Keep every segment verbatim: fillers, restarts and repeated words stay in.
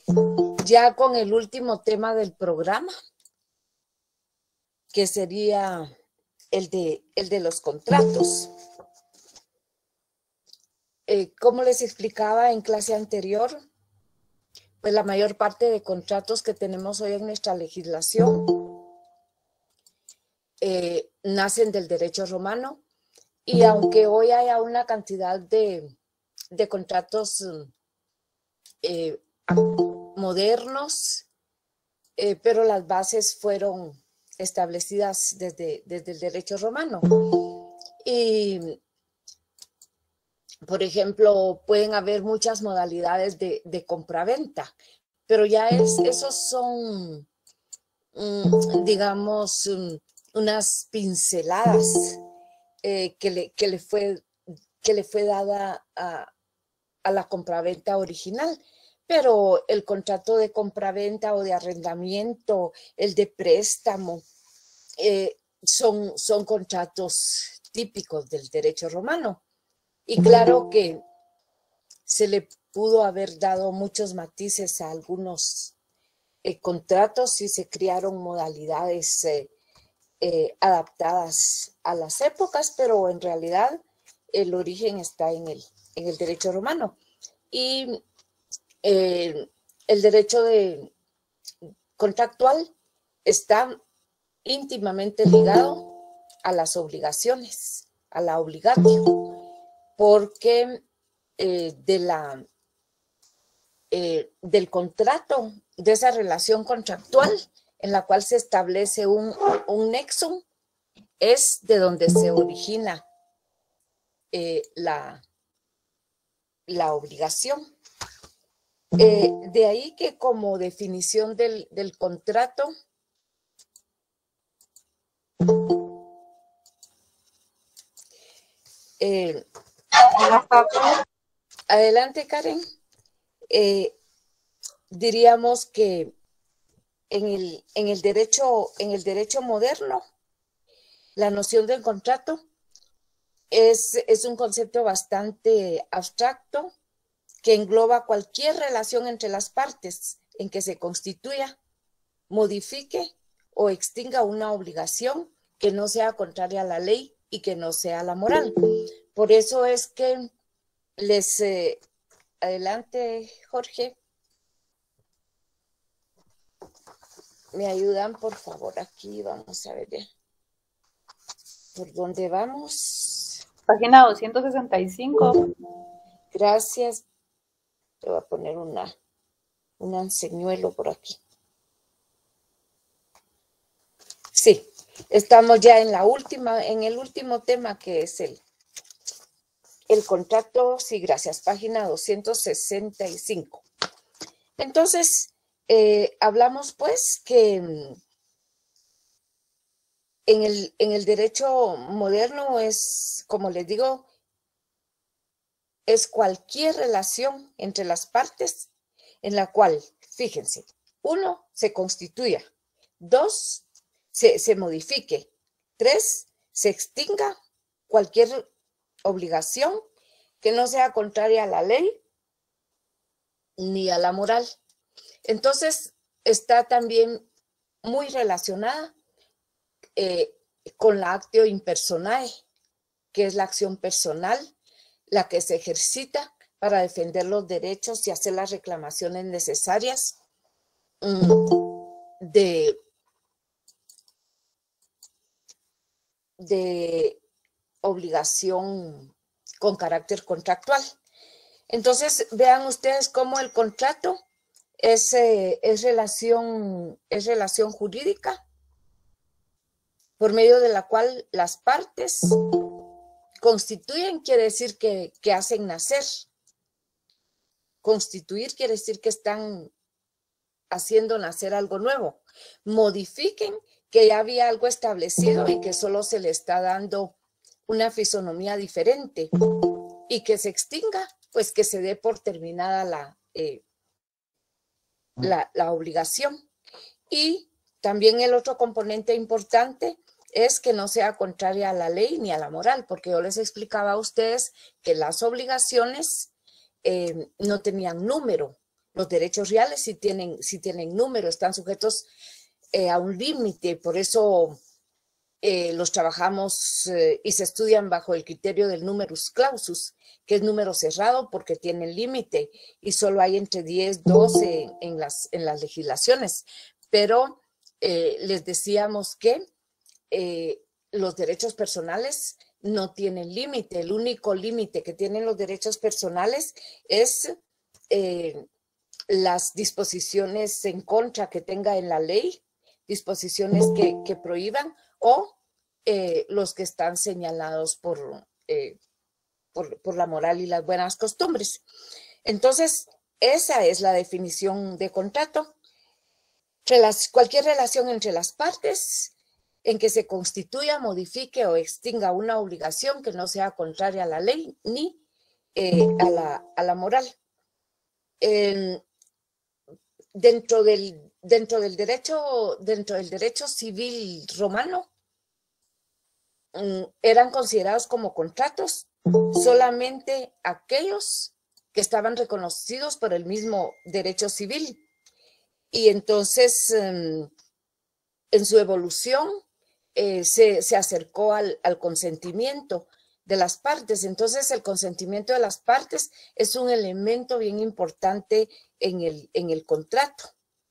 ya con el último tema del programa, que sería el de, el de los contratos. Eh, como les explicaba en clase anterior, pues la mayor parte de contratos que tenemos hoy en nuestra legislación eh, nacen del derecho romano, y aunque hoy haya una cantidad de, de contratos eh, modernos, eh, pero las bases fueron establecidas desde, desde el derecho romano. Y, por ejemplo, pueden haber muchas modalidades de, de compraventa, pero ya es, esos son, mm, digamos, mm, unas pinceladas eh, que, le, que, le fue, que le fue dada a, a la compraventa original. Pero el contrato de compraventa o de arrendamiento, el de préstamo, eh, son, son contratos típicos del derecho romano. Y claro que se le pudo haber dado muchos matices a algunos eh, contratos y se crearon modalidades eh, eh, adaptadas a las épocas, pero en realidad el origen está en el, en el derecho romano. Y eh, el derecho de, contractual está íntimamente ligado a las obligaciones, a la obligatio, porque eh, de la, eh, del contrato, de esa relación contractual en la cual se establece un, un nexo, es de donde se origina eh, la, la obligación. Eh, de ahí que como definición del, del contrato, eh, adelante, Karen. Eh, diríamos que en el, en el derecho, en el derecho moderno, la noción del contrato es, es un concepto bastante abstracto que engloba cualquier relación entre las partes en que se constituya, modifique o extinga una obligación que no sea contraria a la ley y que no sea la moral. Por eso es que les... Eh, adelante, Jorge. ¿Me ayudan, por favor? Aquí vamos a ver por dónde vamos. Página doscientos sesenta y cinco. Gracias. Te voy a poner una, un señuelo por aquí. Sí, estamos ya en la última, en el último tema, que es el, el contrato. Sí, gracias. Página doscientos sesenta y cinco. Entonces, eh, hablamos pues que en el, en el derecho moderno es, como les digo, es cualquier relación entre las partes en la cual, fíjense, uno, se constituya, dos, se, se modifique, tres, se extinga cualquier obligación que no sea contraria a la ley ni a la moral. Entonces, está también muy relacionada eh, con la actio impersonae, que es la acción personal, la que se ejercita para defender los derechos y hacer las reclamaciones necesarias de, de obligación con carácter contractual. Entonces, vean ustedes cómo el contrato es, eh, es, relación, es relación jurídica por medio de la cual las partes constituyen, quiere decir que, que hacen nacer. Constituir quiere decir que están haciendo nacer algo nuevo. Modifiquen, que ya había algo establecido y que solo se le está dando una fisonomía diferente. Y que se extinga, pues que se dé por terminada la, eh, la, la obligación. Y también el otro componente importante es que no sea contraria a la ley ni a la moral, porque yo les explicaba a ustedes que las obligaciones eh, no tenían número. los derechos reales sí tienen, sí tienen número, están sujetos eh, a un límite, por eso eh, los trabajamos eh, y se estudian bajo el criterio del numerus clausus, que es número cerrado porque tiene límite y solo hay entre diez, doce en, en, las, en las legislaciones. Pero eh, les decíamos que eh, los derechos personales no tienen límite. El único límite que tienen los derechos personales es eh, las disposiciones en contra que tenga en la ley, disposiciones que, que prohíban o eh, los que están señalados por, eh, por, por la moral y las buenas costumbres. Entonces, esa es la definición de contrato. Cualquier relación entre las partes en que se constituya, modifique o extinga una obligación que no sea contraria a la ley ni eh, a, la, a la moral. Eh, dentro, del, dentro, del derecho, dentro del derecho civil romano, eh, eran considerados como contratos solamente aquellos que estaban reconocidos por el mismo derecho civil. Y entonces, eh, en su evolución, eh, se, se acercó al, al consentimiento de las partes. Entonces, el consentimiento de las partes es un elemento bien importante en el, en el contrato.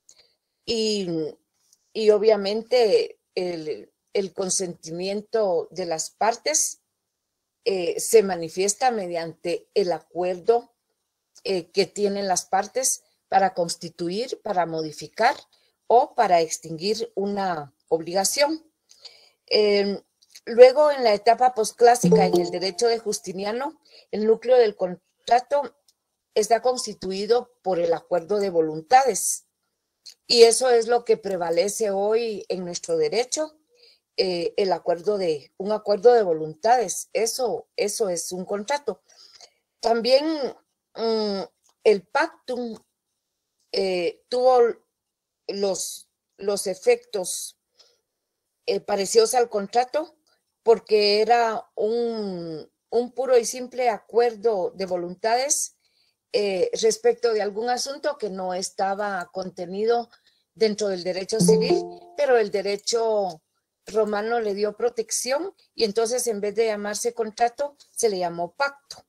Y, y obviamente, el, el consentimiento de las partes eh, se manifiesta mediante el acuerdo eh, que tienen las partes para constituir, para modificar o para extinguir una obligación. Eh, luego, en la etapa posclásica, en el derecho de Justiniano, el núcleo del contrato está constituido por el acuerdo de voluntades. Y eso es lo que prevalece hoy en nuestro derecho, eh, el acuerdo de, un acuerdo de voluntades. Eso, eso es un contrato. También um, el pactum eh, tuvo los, los efectos eh, parecidos al contrato porque era un, un puro y simple acuerdo de voluntades eh, respecto de algún asunto que no estaba contenido dentro del derecho civil, pero el derecho romano le dio protección y entonces en vez de llamarse contrato se le llamó pacto.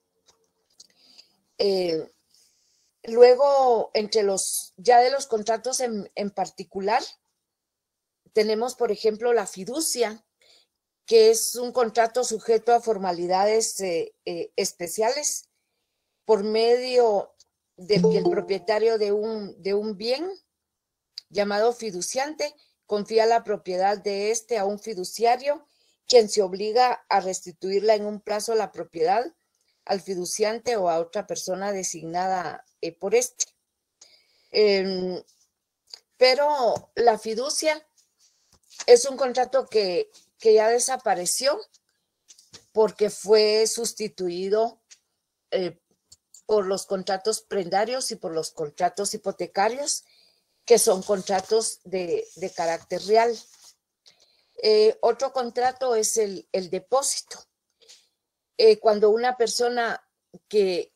Eh, luego, entre los, ya de los contratos en, en particular, tenemos, por ejemplo, la fiducia, que es un contrato sujeto a formalidades eh, eh, especiales por medio de que el propietario de un, de un bien llamado fiduciante confía la propiedad de este a un fiduciario, quien se obliga a restituirla en un plazo la propiedad al fiduciante o a otra persona designada eh, por este. Eh, pero la fiducia es un contrato que, que ya desapareció porque fue sustituido eh, por los contratos prendarios y por los contratos hipotecarios, que son contratos de, de carácter real. Eh, otro contrato es el, el depósito. Eh, cuando una persona que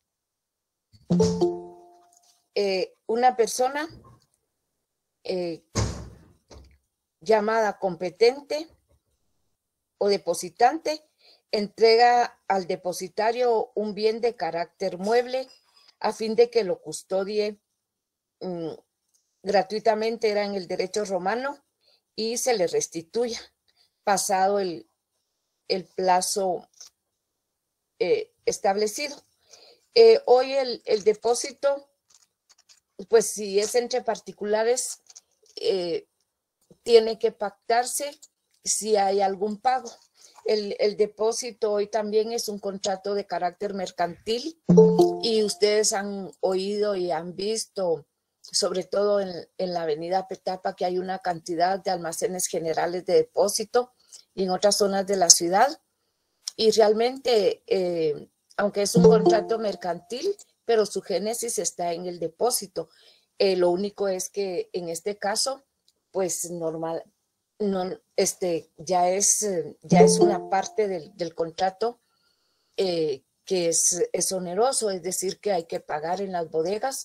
eh, una persona eh, llamada competente o depositante entrega al depositario un bien de carácter mueble a fin de que lo custodie um, gratuitamente, era en el derecho romano, y se le restituya pasado el, el plazo eh, establecido. Eh, hoy el, el depósito, pues si es entre particulares, eh, tiene que pactarse si hay algún pago. El, el depósito hoy también es un contrato de carácter mercantil y ustedes han oído y han visto, sobre todo en, en la avenida Petapa, que hay una cantidad de almacenes generales de depósito y en otras zonas de la ciudad. Y realmente, eh, aunque es un contrato mercantil, pero su génesis está en el depósito. Eh, lo único es que en este caso, pues normal, no, este, ya, es, ya es una parte del, del contrato eh, que es, es oneroso, es decir, que hay que pagar en las bodegas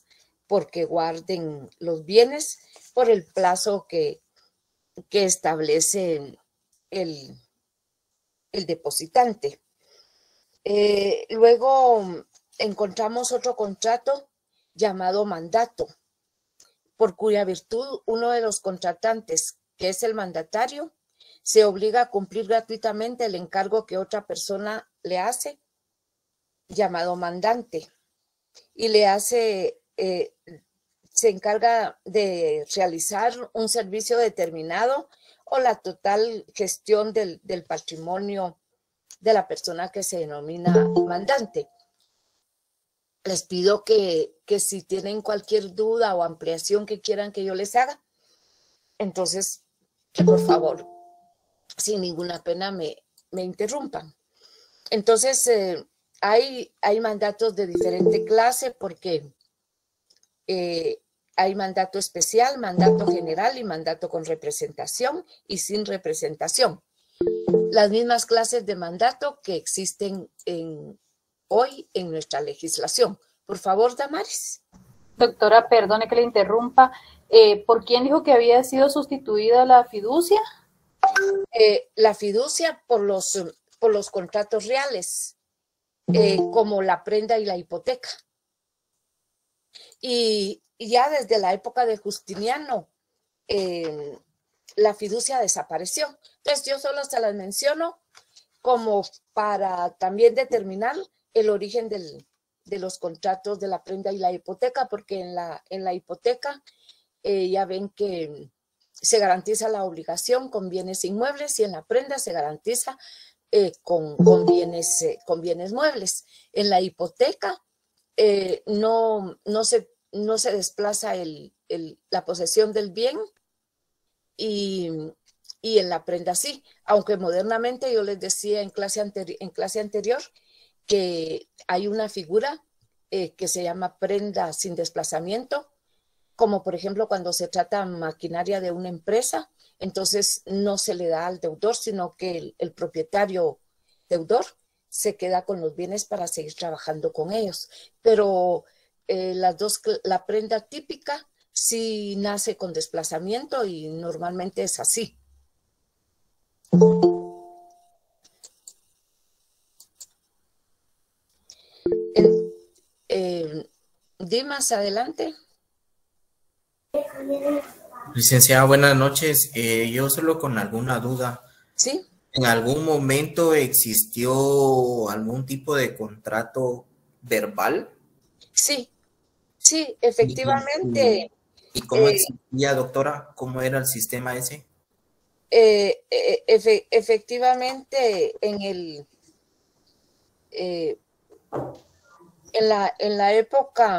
porque guarden los bienes por el plazo que, que establece el, el depositante. Eh, luego encontramos otro contrato llamado mandato, por cuya virtud uno de los contratantes, que es el mandatario, se obliga a cumplir gratuitamente el encargo que otra persona le hace, llamado mandante, y le hace, eh, se encarga de realizar un servicio determinado o la total gestión del, del patrimonio de la persona que se denomina mandante. Les pido que, que si tienen cualquier duda o ampliación que quieran que yo les haga, entonces que por favor, sin ninguna pena, me, me interrumpan. Entonces, eh, hay, hay mandatos de diferente clase porque eh, hay mandato especial, mandato general y mandato con representación y sin representación. Las mismas clases de mandato que existen en, hoy en nuestra legislación. Por favor, Damaris. Doctora, perdone que le interrumpa. Eh, ¿Por quién dijo que había sido sustituida la fiducia? Eh, la fiducia por los, por los contratos reales, eh, como la prenda y la hipoteca. Y, y ya desde la época de Justiniano, eh, la fiducia desapareció. Entonces yo solo se las menciono como para también determinar el origen del, de los contratos de la prenda y la hipoteca, porque en la, en la hipoteca eh, ya ven que se garantiza la obligación con bienes inmuebles y en la prenda se garantiza eh, con, con, bienes, eh, con bienes muebles. En la hipoteca eh, no, no, se, no se desplaza el, el, la posesión del bien y, y en la prenda sí, aunque modernamente yo les decía en clase, anteri en clase anterior que hay una figura eh, que se llama prenda sin desplazamiento, como por ejemplo cuando se trata maquinaria de una empresa, entonces no se le da al deudor, sino que el, el propietario deudor se queda con los bienes para seguir trabajando con ellos. Pero eh, las dos, la prenda típica sí nace con desplazamiento y normalmente es así. En, eh, Dimas, adelante. Licenciada, buenas noches. Eh, yo solo con alguna duda. ¿Sí? ¿En algún momento existió algún tipo de contrato verbal? Sí, sí, efectivamente. ¿Y, y, y cómo eh, existía, doctora? ¿Cómo era el sistema ese? Eh, eh, efe, efectivamente, en el eh, en la en la época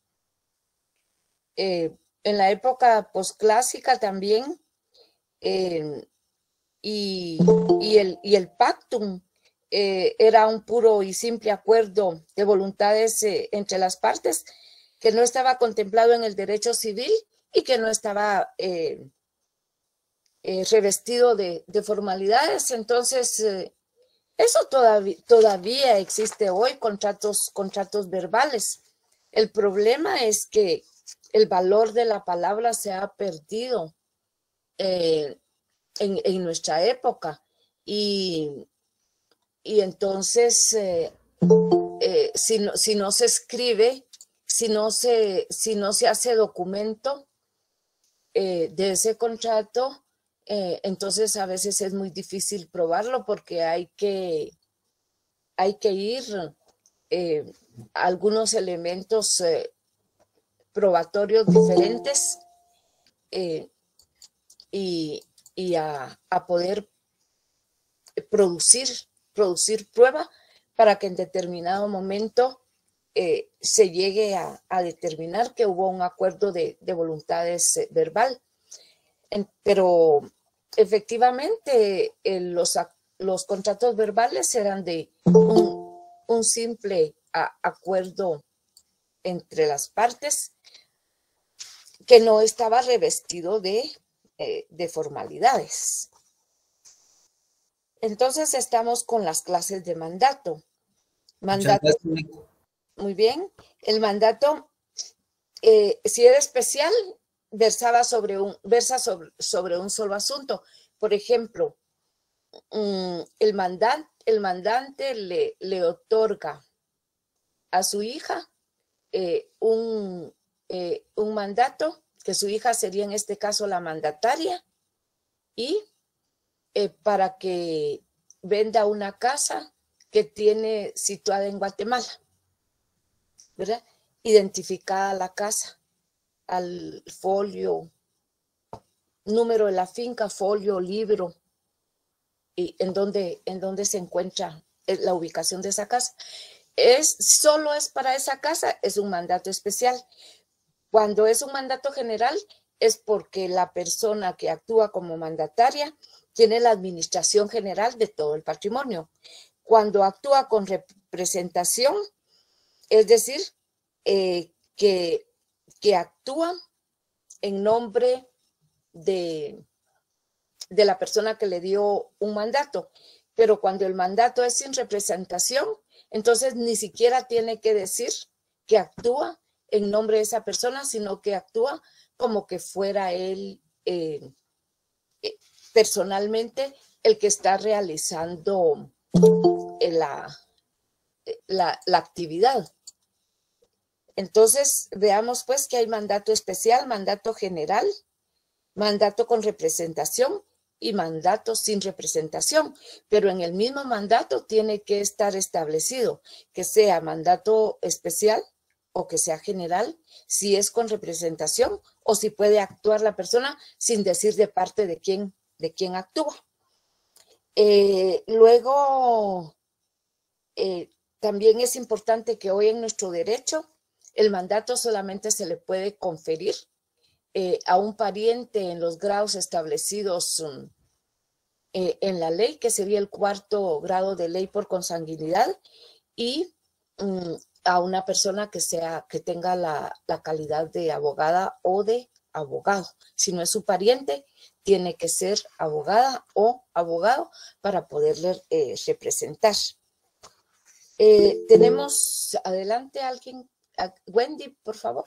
eh, en la época posclásica también eh, y, y el y el pactum eh, era un puro y simple acuerdo de voluntades eh, entre las partes que no estaba contemplado en el derecho civil y que no estaba eh, Eh, revestido de, de formalidades. Entonces, eh, eso todavía, todavía existe hoy, contratos, contratos verbales. El problema es que el valor de la palabra se ha perdido eh, en, en nuestra época y, y entonces eh, eh, si, no, si no se escribe, si no se, si no se hace documento eh, de ese contrato, Eh, entonces a veces es muy difícil probarlo porque hay que, hay que ir eh, a algunos elementos eh, probatorios diferentes eh, y, y a, a poder producir, producir prueba para que en determinado momento eh, se llegue a, a determinar que hubo un acuerdo de, de voluntades eh, verbal. En, pero efectivamente eh, los, los contratos verbales eran de un, un simple a, acuerdo entre las partes que no estaba revestido de, eh, de formalidades. Entonces estamos con las clases de mandato. Mandato. Muy bien. El mandato eh, si era especial, versaba sobre un, versa sobre, sobre un solo asunto. Por ejemplo, um, el, mandante, el mandante le, le otorga a su hija eh, un, eh, un mandato, que su hija sería en este caso la mandataria, y eh, para que venda una casa que tiene situada en Guatemala, ¿verdad? Identificada la casa, al folio, número de la finca, folio, libro, y en donde, en donde se encuentra la ubicación de esa casa. Es, solo es para esa casa, es un mandato especial. Cuando es un mandato general, es porque la persona que actúa como mandataria tiene la administración general de todo el patrimonio. Cuando actúa con representación, es decir, eh, que, que actúa en nombre de, de la persona que le dio un mandato. Pero cuando el mandato es sin representación, entonces ni siquiera tiene que decir que actúa en nombre de esa persona, sino que actúa como que fuera él eh, eh, personalmente el que está realizando la, la, la actividad. Entonces, veamos pues que hay mandato especial, mandato general, mandato con representación y mandato sin representación, pero en el mismo mandato tiene que estar establecido que sea mandato especial o que sea general, si es con representación o si puede actuar la persona sin decir de parte de quién, de quién actúa. Eh, luego, eh, también es importante que hoy en nuestro derecho el mandato solamente se le puede conferir eh, a un pariente en los grados establecidos um, eh, en la ley, que sería el cuarto grado de ley por consanguinidad, y um, a una persona que sea, que tenga la, la calidad de abogada o de abogado. Si no es su pariente, tiene que ser abogada o abogado para poderle eh, representar. Eh, tenemos adelante a alguien, a Wendy, por favor.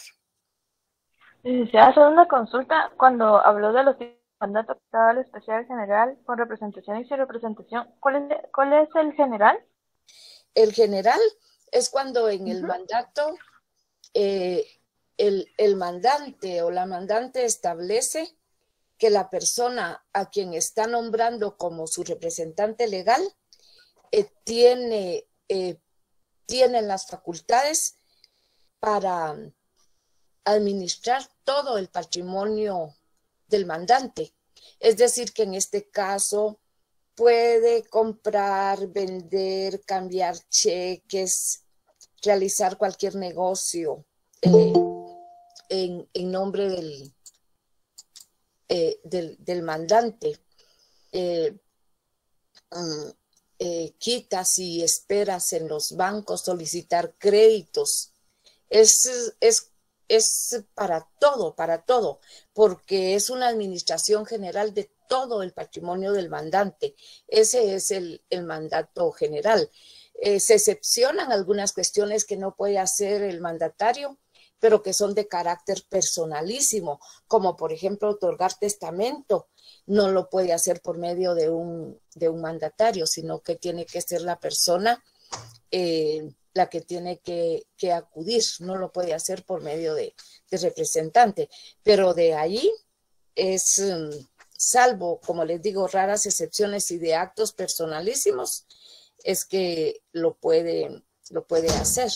Se hace una consulta cuando habló de los mandatos el especial, general, con representación y sin representación. ¿Cuál es, cuál es el general? El general es cuando en el uh-huh. mandato eh, el, el mandante o la mandante establece que la persona a quien está nombrando como su representante legal eh, tiene, eh, tiene las facultades para administrar todo el patrimonio del mandante. Es decir, que en este caso puede comprar, vender, cambiar cheques, realizar cualquier negocio eh, en, en nombre del, eh, del, del mandante. Eh, um, eh, quitas y esperas en los bancos, solicitar créditos. Es, es, es para todo, para todo, porque es una administración general de todo el patrimonio del mandante. Ese es el, el mandato general. Eh, se excepcionan algunas cuestiones que no puede hacer el mandatario, pero que son de carácter personalísimo, como por ejemplo otorgar testamento. No lo puede hacer por medio de un, de un mandatario, sino que tiene que ser la persona eh, la que tiene que, que acudir. No lo puede hacer por medio de, de representante. Pero de ahí es, um, salvo, como les digo, raras excepciones y de actos personalísimos, es que lo puede, lo puede hacer.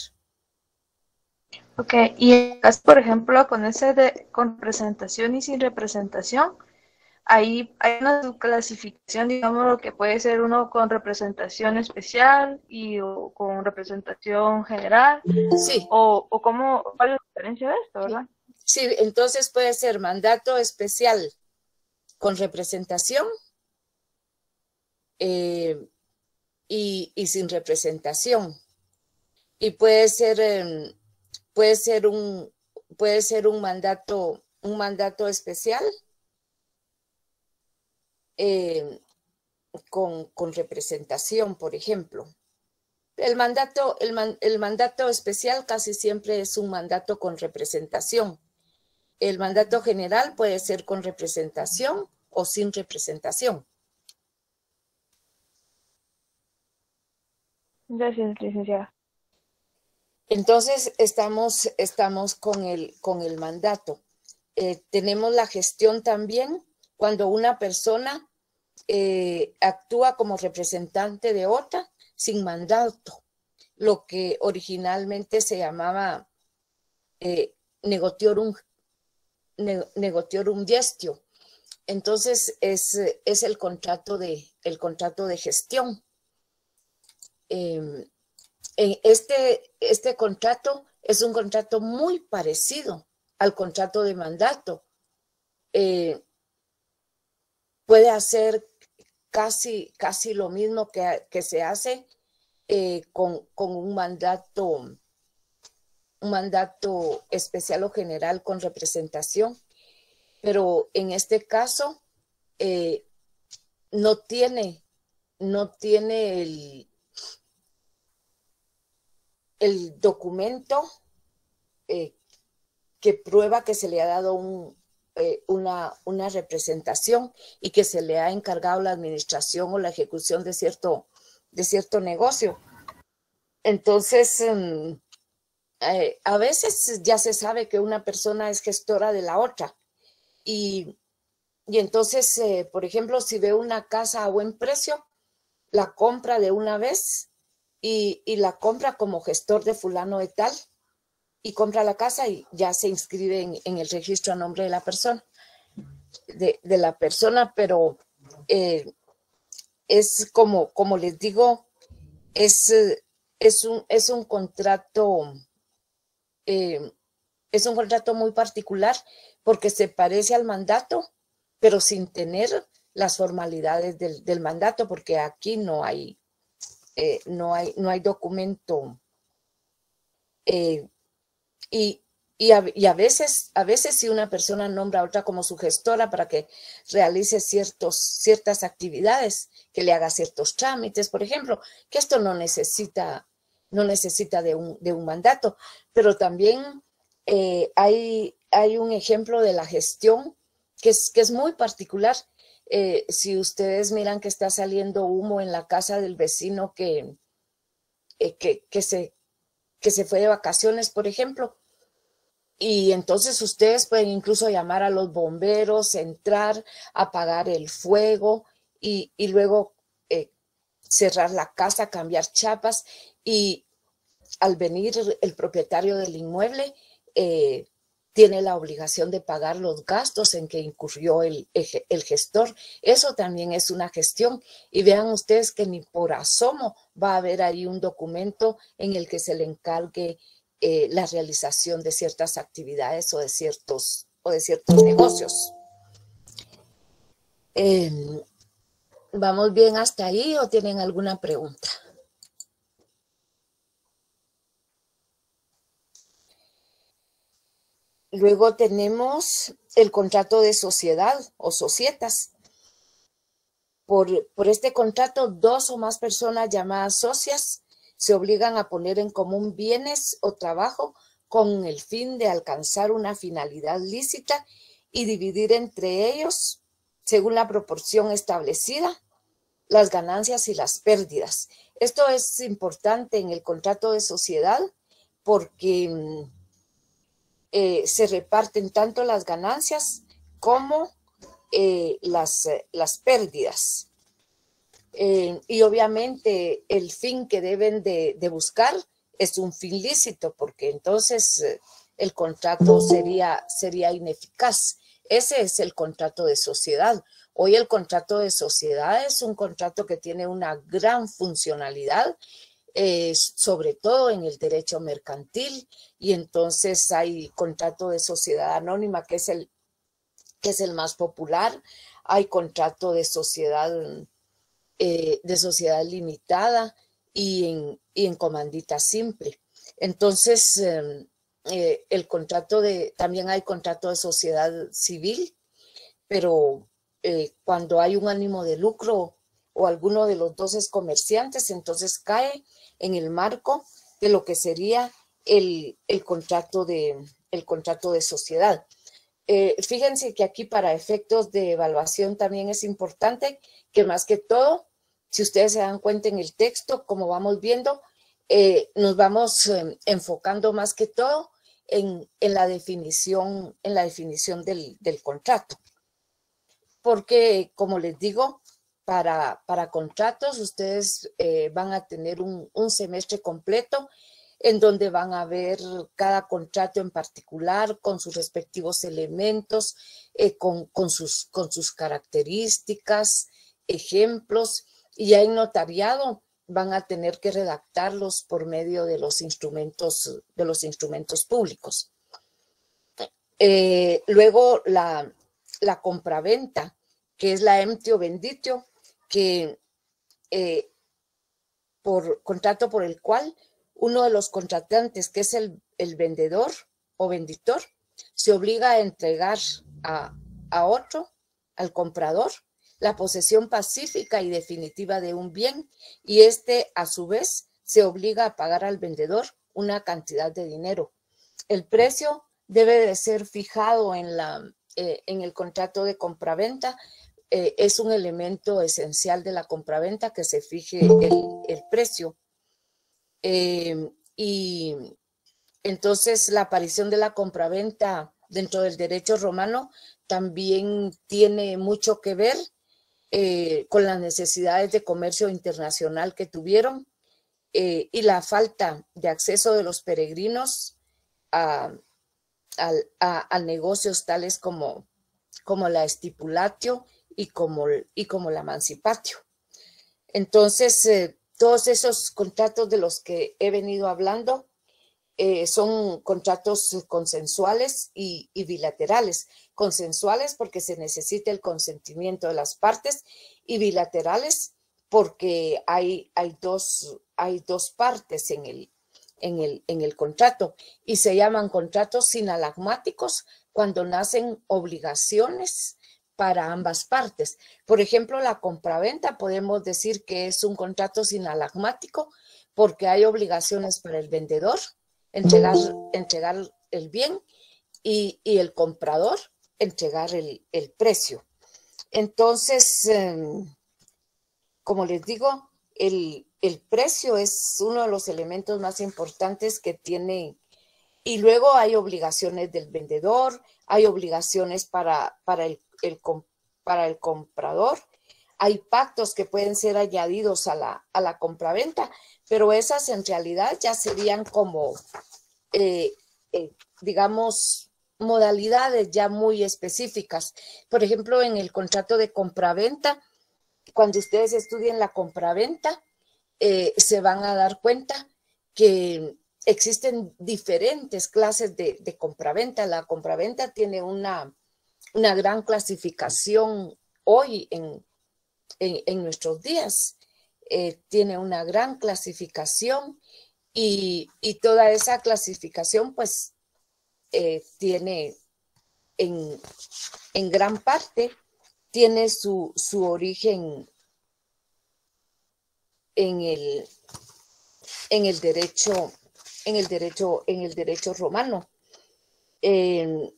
Ok, y por ejemplo, con ese de con representación y sin representación, ahí hay una clasificación, digamos, lo que puede ser uno con representación especial y o con representación general. Sí. O, o cómo, ¿cuál es la diferencia de esto, verdad? Sí, entonces puede ser mandato especial con representación eh, y, y sin representación. Y puede ser, eh, puede ser un, puede ser un mandato, un mandato especial eh, con, con representación, por ejemplo. El mandato, el, man, el mandato especial casi siempre es un mandato con representación. El mandato general puede ser con representación o sin representación. Gracias, licenciada. Entonces, estamos, estamos con, el, con el mandato. Eh, tenemos la gestión también cuando una persona eh, actúa como representante de otra sin mandato, lo que originalmente se llamaba eh, negotiorum, ne, negotiorum gestio. Entonces, es, es el, contrato de, el contrato de gestión. Eh, Este, este contrato es un contrato muy parecido al contrato de mandato. Eh, puede hacer casi, casi lo mismo que, que se hace eh, con, con un mandato, un mandato especial o general con representación, pero en este caso eh, no tiene, no tiene el el documento eh, que prueba que se le ha dado un, eh, una, una representación y que se le ha encargado la administración o la ejecución de cierto, de cierto negocio. Entonces, eh, eh, a veces ya se sabe que una persona es gestora de la otra. Y, y entonces, eh, por ejemplo, si ve una casa a buen precio, la compra de una vez y, y la compra como gestor de fulano de tal, y compra la casa y ya se inscribe en, en el registro a nombre de la persona, de, de la persona, pero eh, es como, como les digo, es, es, un, es un contrato, eh, es un contrato muy particular porque se parece al mandato, pero sin tener las formalidades del, del mandato, porque aquí no hay, eh, no hay, no hay documento. Eh, y, y, a, y a veces, a veces si una persona nombra a otra como su gestora para que realice ciertos, ciertas actividades, que le haga ciertos trámites, por ejemplo, que esto no necesita, no necesita de un, de un mandato, pero también eh, hay, hay un ejemplo de la gestión que es, que es muy particular. Eh, si ustedes miran que está saliendo humo en la casa del vecino que, eh, que, que, se, que se fue de vacaciones, por ejemplo, y entonces ustedes pueden incluso llamar a los bomberos, entrar, apagar el fuego y, y luego eh, cerrar la casa, cambiar chapas, y al venir el propietario del inmueble eh, tiene la obligación de pagar los gastos en que incurrió el, el gestor. Eso también es una gestión. Y vean ustedes que ni por asomo va a haber ahí un documento en el que se le encargue eh, la realización de ciertas actividades o de ciertos, o de ciertos negocios. Eh, ¿Vamos bien hasta ahí o tienen alguna pregunta? Luego tenemos el contrato de sociedad o societas. Por, por este contrato, dos o más personas llamadas socias se obligan a poner en común bienes o trabajo con el fin de alcanzar una finalidad lícita y dividir entre ellos, según la proporción establecida, las ganancias y las pérdidas. Esto es importante en el contrato de sociedad porque Eh, se reparten tanto las ganancias como eh, las, eh, las pérdidas. Eh, y obviamente el fin que deben de, de buscar es un fin lícito, porque entonces eh, el contrato sería, sería ineficaz. Ese es el contrato de sociedad. Hoy el contrato de sociedad es un contrato que tiene una gran funcionalidad, Eh, sobre todo en el derecho mercantil, y entonces hay contrato de sociedad anónima que es el, que es el más popular, hay contrato de sociedad, eh, de sociedad limitada y en, y en comandita simple. Entonces eh, eh, el contrato de, también hay contrato de sociedad civil, pero eh, cuando hay un ánimo de lucro o alguno de los dos es comerciantes, entonces cae en el marco de lo que sería el, el, contrato, de, el contrato de sociedad. Eh, fíjense que aquí para efectos de evaluación también es importante que más que todo, si ustedes se dan cuenta en el texto, como vamos viendo, eh, nos vamos eh, enfocando más que todo en, en la definición, en la definición del, del contrato. Porque, como les digo, para, para contratos ustedes eh, van a tener un, un semestre completo en donde van a ver cada contrato en particular con sus respectivos elementos, eh, con, con, sus, con sus características, ejemplos, y ya en notariado van a tener que redactarlos por medio de los instrumentos, de los instrumentos públicos. Eh, luego la, la compraventa, que es la emptio venditio, que eh, por contrato por el cual uno de los contratantes, que es el, el vendedor o venditor, se obliga a entregar a, a otro, al comprador, la posesión pacífica y definitiva de un bien, y este a su vez se obliga a pagar al vendedor una cantidad de dinero. El precio debe de ser fijado en, la, eh, en el contrato de compraventa. Eh, es un elemento esencial de la compraventa que se fije el, el precio. Eh, y entonces la aparición de la compraventa dentro del derecho romano también tiene mucho que ver eh, con las necesidades de comercio internacional que tuvieron eh, y la falta de acceso de los peregrinos a, a, a, a negocios tales como, como la stipulatio y como, y como la mancipatio. Entonces, eh, todos esos contratos de los que he venido hablando eh, son contratos consensuales y, y bilaterales. Consensuales porque se necesita el consentimiento de las partes y bilaterales porque hay, hay, dos, hay dos partes en el, en, el, en el contrato y se llaman contratos sinalagmáticos cuando nacen obligaciones para ambas partes. Por ejemplo, la compraventa podemos decir que es un contrato sinalagmático porque hay obligaciones para el vendedor, entregar, entregar el bien y, y el comprador entregar el, el precio. Entonces, eh, como les digo, el, el precio es uno de los elementos más importantes que tiene. Y luego hay obligaciones del vendedor, hay obligaciones para, para, el, el, para el comprador, hay pactos que pueden ser añadidos a la, a la compraventa, pero esas en realidad ya serían como, eh, eh, digamos, modalidades ya muy específicas. Por ejemplo, en el contrato de compraventa, cuando ustedes estudien la compraventa, eh, se van a dar cuenta que existen diferentes clases de, de compraventa. La compraventa tiene una, una gran clasificación hoy en, en, en nuestros días. Eh, tiene una gran clasificación y, y toda esa clasificación pues eh, tiene en, en gran parte tiene su, su origen en el, en el derecho en el derecho, en el derecho romano. Eh,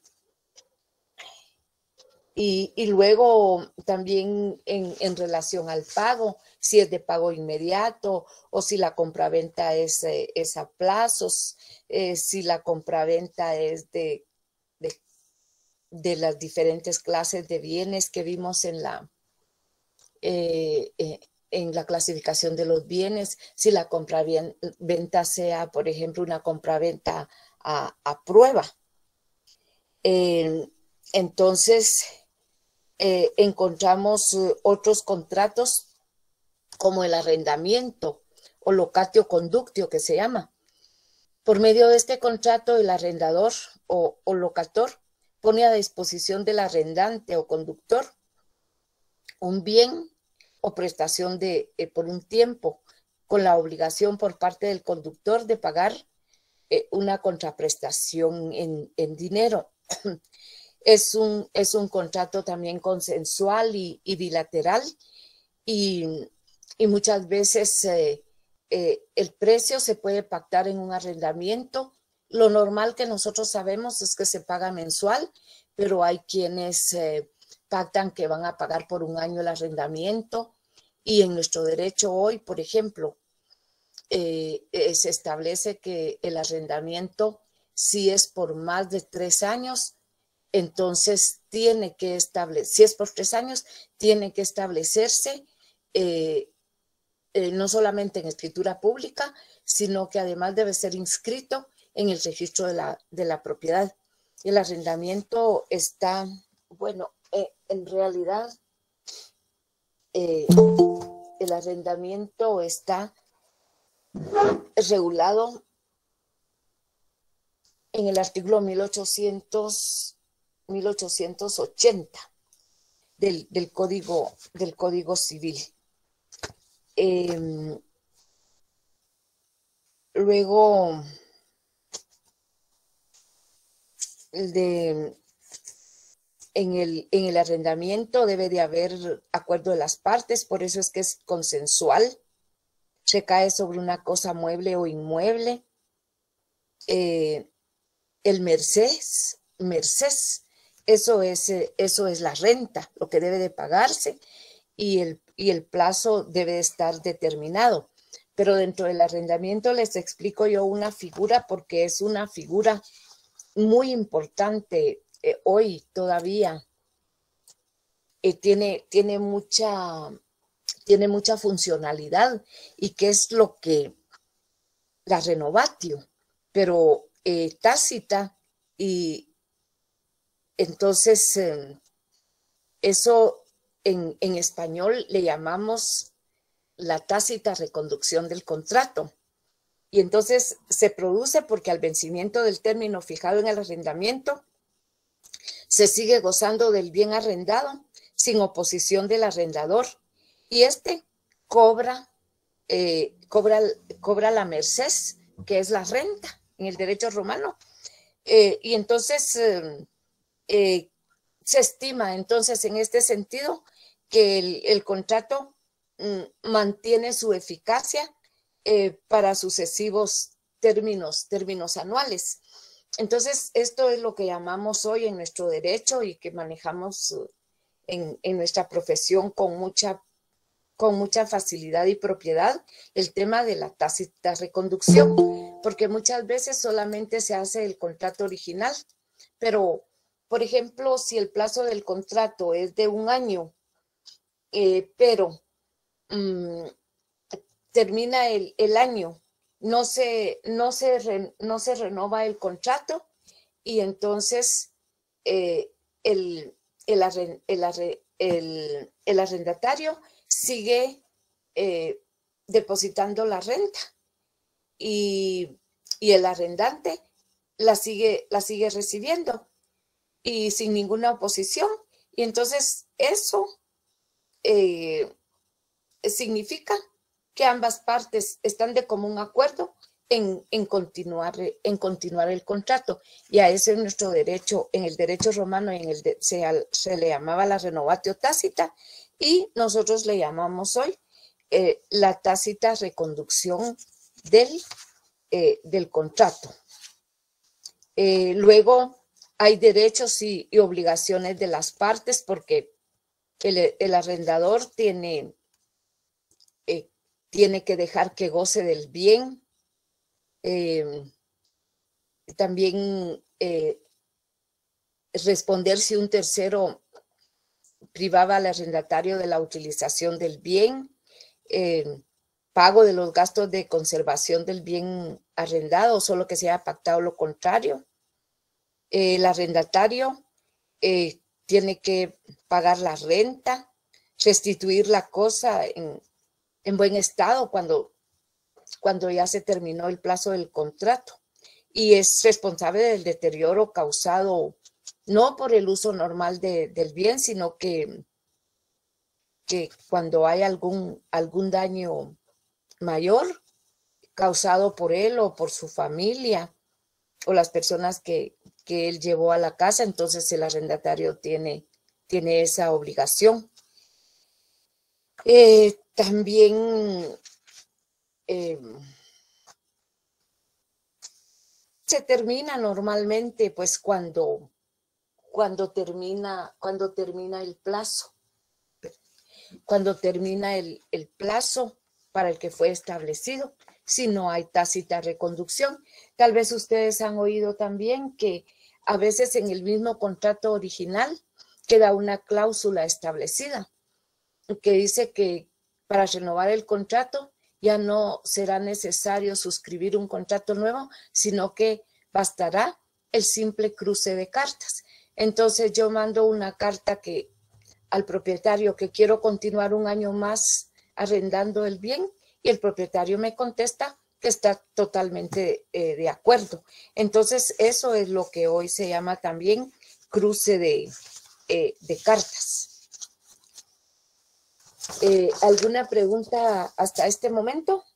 y, y luego también en, en relación al pago, si es de pago inmediato o si la compraventa es, eh, es a plazos, eh, si la compraventa es de, de, de las diferentes clases de bienes que vimos en la, eh, eh, en la clasificación de los bienes, si la compraventa sea, por ejemplo, una compraventa a, a prueba. Eh, entonces, eh, encontramos otros contratos como el arrendamiento o locatio conductio que se llama. Por medio de este contrato, el arrendador o, o locator pone a disposición del arrendante o conductor un bien o prestación de, eh, por un tiempo, con la obligación por parte del conductor de pagar eh, una contraprestación en, en dinero. Es un, es un contrato también consensual y, y bilateral y, y muchas veces eh, eh, el precio se puede pactar en un arrendamiento. Lo normal que nosotros sabemos es que se paga mensual, pero hay quienes eh, pactan que van a pagar por un año el arrendamiento, y en nuestro derecho hoy, por ejemplo, eh, eh, se establece que el arrendamiento, si es por más de tres años, entonces tiene que establecer, si es por tres años, tiene que establecerse eh, eh, no solamente en escritura pública, sino que además debe ser inscrito en el registro de la, de la propiedad. El arrendamiento está, bueno, eh, en realidad eh, el arrendamiento está regulado en el artículo mil ochocientos, mil ochocientos ochenta del, del, código, del Código Civil. Eh, luego de, en, el, en el arrendamiento debe de haber acuerdo de las partes, por eso es que es consensual, recae sobre una cosa mueble o inmueble. Eh, el mercés, mercés, eso es, eso es la renta, lo que debe de pagarse, y el, y el plazo debe estar determinado. Pero dentro del arrendamiento les explico yo una figura, porque es una figura muy importante eh, hoy todavía. Eh, tiene, tiene, mucha, tiene mucha funcionalidad, y que es lo que la renovatio, pero eh, tácita, y entonces eh, eso en, en español le llamamos la tácita reconducción del contrato. Y entonces se produce porque al vencimiento del término fijado en el arrendamiento se sigue gozando del bien arrendado sin oposición del arrendador, y este cobra, eh, cobra, cobra la merced, que es la renta en el derecho romano. Eh, y entonces eh, eh, se estima entonces en este sentido que el, el contrato mm, mantiene su eficacia eh, para sucesivos términos, términos anuales. Entonces esto es lo que llamamos hoy en nuestro derecho y que manejamos uh, en, en nuestra profesión con mucha, con mucha facilidad y propiedad, el tema de la tácita reconducción, porque muchas veces solamente se hace el contrato original, pero por ejemplo, si el plazo del contrato es de un año, eh, pero um, termina el, el año, no se, no, se re, no se renova el contrato, y entonces eh, el, el, arren, el, arren, el, el arrendatario sigue eh, depositando la renta, y, y el arrendante la sigue, la sigue recibiendo, y sin ninguna oposición. Y entonces eso eh, significa que ambas partes están de común acuerdo en, en, continuar, en continuar el contrato. Y a ese es nuestro derecho, en el derecho romano en el de, se, se le llamaba la renovatio tácita, y nosotros le llamamos hoy eh, la tácita reconducción del, eh, del contrato. Eh, luego hay derechos y, y obligaciones de las partes, porque el, el arrendador tiene, eh, tiene que dejar que goce del bien. Eh, también eh, responder si un tercero privaba al arrendatario de la utilización del bien, eh, pago de los gastos de conservación del bien arrendado, solo que se haya pactado lo contrario. Eh, el arrendatario eh, tiene que pagar la renta, restituir la cosa en, en buen estado cuando, cuando ya se terminó el plazo del contrato, y es responsable del deterioro causado no por el uso normal de, del bien, sino que, que cuando hay algún, algún daño mayor causado por él o por su familia o las personas que, que él llevó a la casa, entonces el arrendatario tiene, tiene esa obligación. Eh, también eh, se termina normalmente pues cuando, cuando, termina, cuando termina el plazo. Cuando termina el, el plazo para el que fue establecido, si no hay tácita reconducción. Tal vez ustedes han oído también que a veces en el mismo contrato original queda una cláusula establecida que dice que para renovar el contrato ya no será necesario suscribir un contrato nuevo, sino que bastará el simple cruce de cartas. Entonces yo mando una carta que al propietario que quiero continuar un año más arrendando el bien y el propietario me contesta que está totalmente eh, de acuerdo. Entonces eso es lo que hoy se llama también cruce de, eh, de cartas. Eh, ¿Alguna pregunta hasta este momento?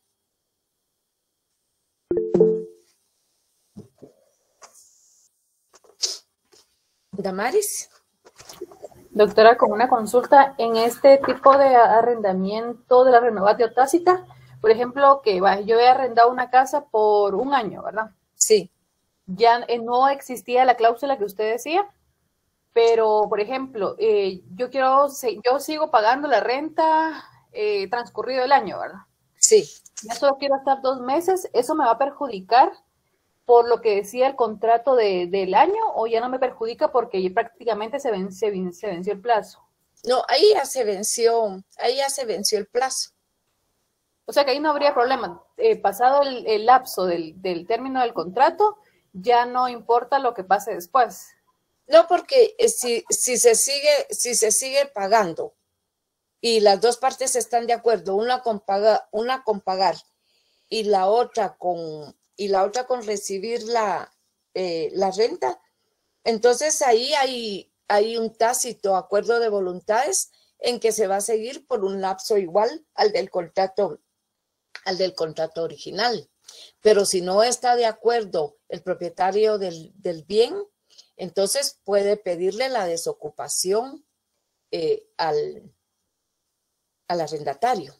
Damaris. Doctora, con una consulta, en este tipo de arrendamiento de la renovatio tácita, por ejemplo, que va, yo he arrendado una casa por un año, ¿verdad? Sí. Ya eh, no existía la cláusula que usted decía, pero, por ejemplo, eh, yo quiero, yo sigo pagando la renta eh, transcurrido el año, ¿verdad? Sí. Ya solo quiero estar dos meses, ¿eso me va a perjudicar por lo que decía el contrato de, del año o ya no me perjudica porque prácticamente se, ven, se, se venció el plazo? No, ahí ya se venció, ahí ya se venció el plazo. O sea que ahí no habría problema. Eh, pasado el, el lapso del, del término del contrato, ya no importa lo que pase después. No, porque si, si, se sigue, si se sigue pagando y las dos partes están de acuerdo, una con, paga, una con pagar y la otra con, y la otra con recibir la, eh, la renta, entonces ahí hay, hay un tácito acuerdo de voluntades en que se va a seguir por un lapso igual al del contrato, al del contrato original. Pero si no está de acuerdo el propietario del, del bien, entonces puede pedirle la desocupación eh, al, al arrendatario.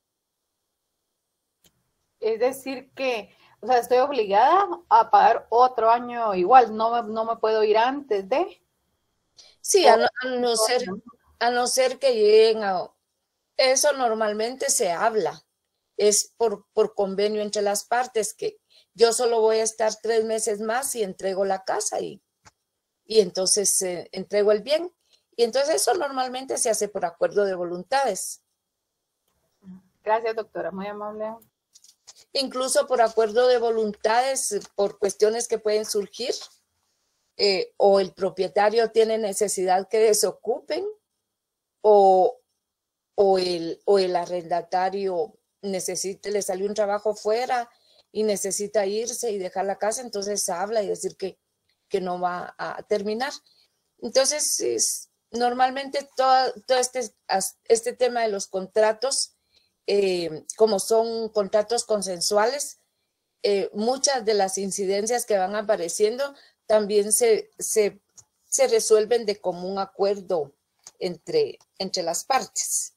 Es decir que, o sea, estoy obligada a pagar otro año igual, no me, no me puedo ir antes de... Sí, a no, a no ser, a no ser que lleguen a... Eso normalmente se habla, es por, por convenio entre las partes, que yo solo voy a estar tres meses más y entrego la casa y, y entonces eh, entrego el bien. Y entonces eso normalmente se hace por acuerdo de voluntades. Gracias, doctora, muy amable. Incluso por acuerdo de voluntades, por cuestiones que pueden surgir, eh, o el propietario tiene necesidad que desocupen, o, o, el, o el arrendatario necesita, le salió un trabajo fuera y necesita irse y dejar la casa, entonces habla y decir que, que no va a terminar. Entonces, es, normalmente todo, todo este, este tema de los contratos, eh, como son contratos consensuales, eh, muchas de las incidencias que van apareciendo también se, se, se resuelven de común acuerdo entre, entre las partes.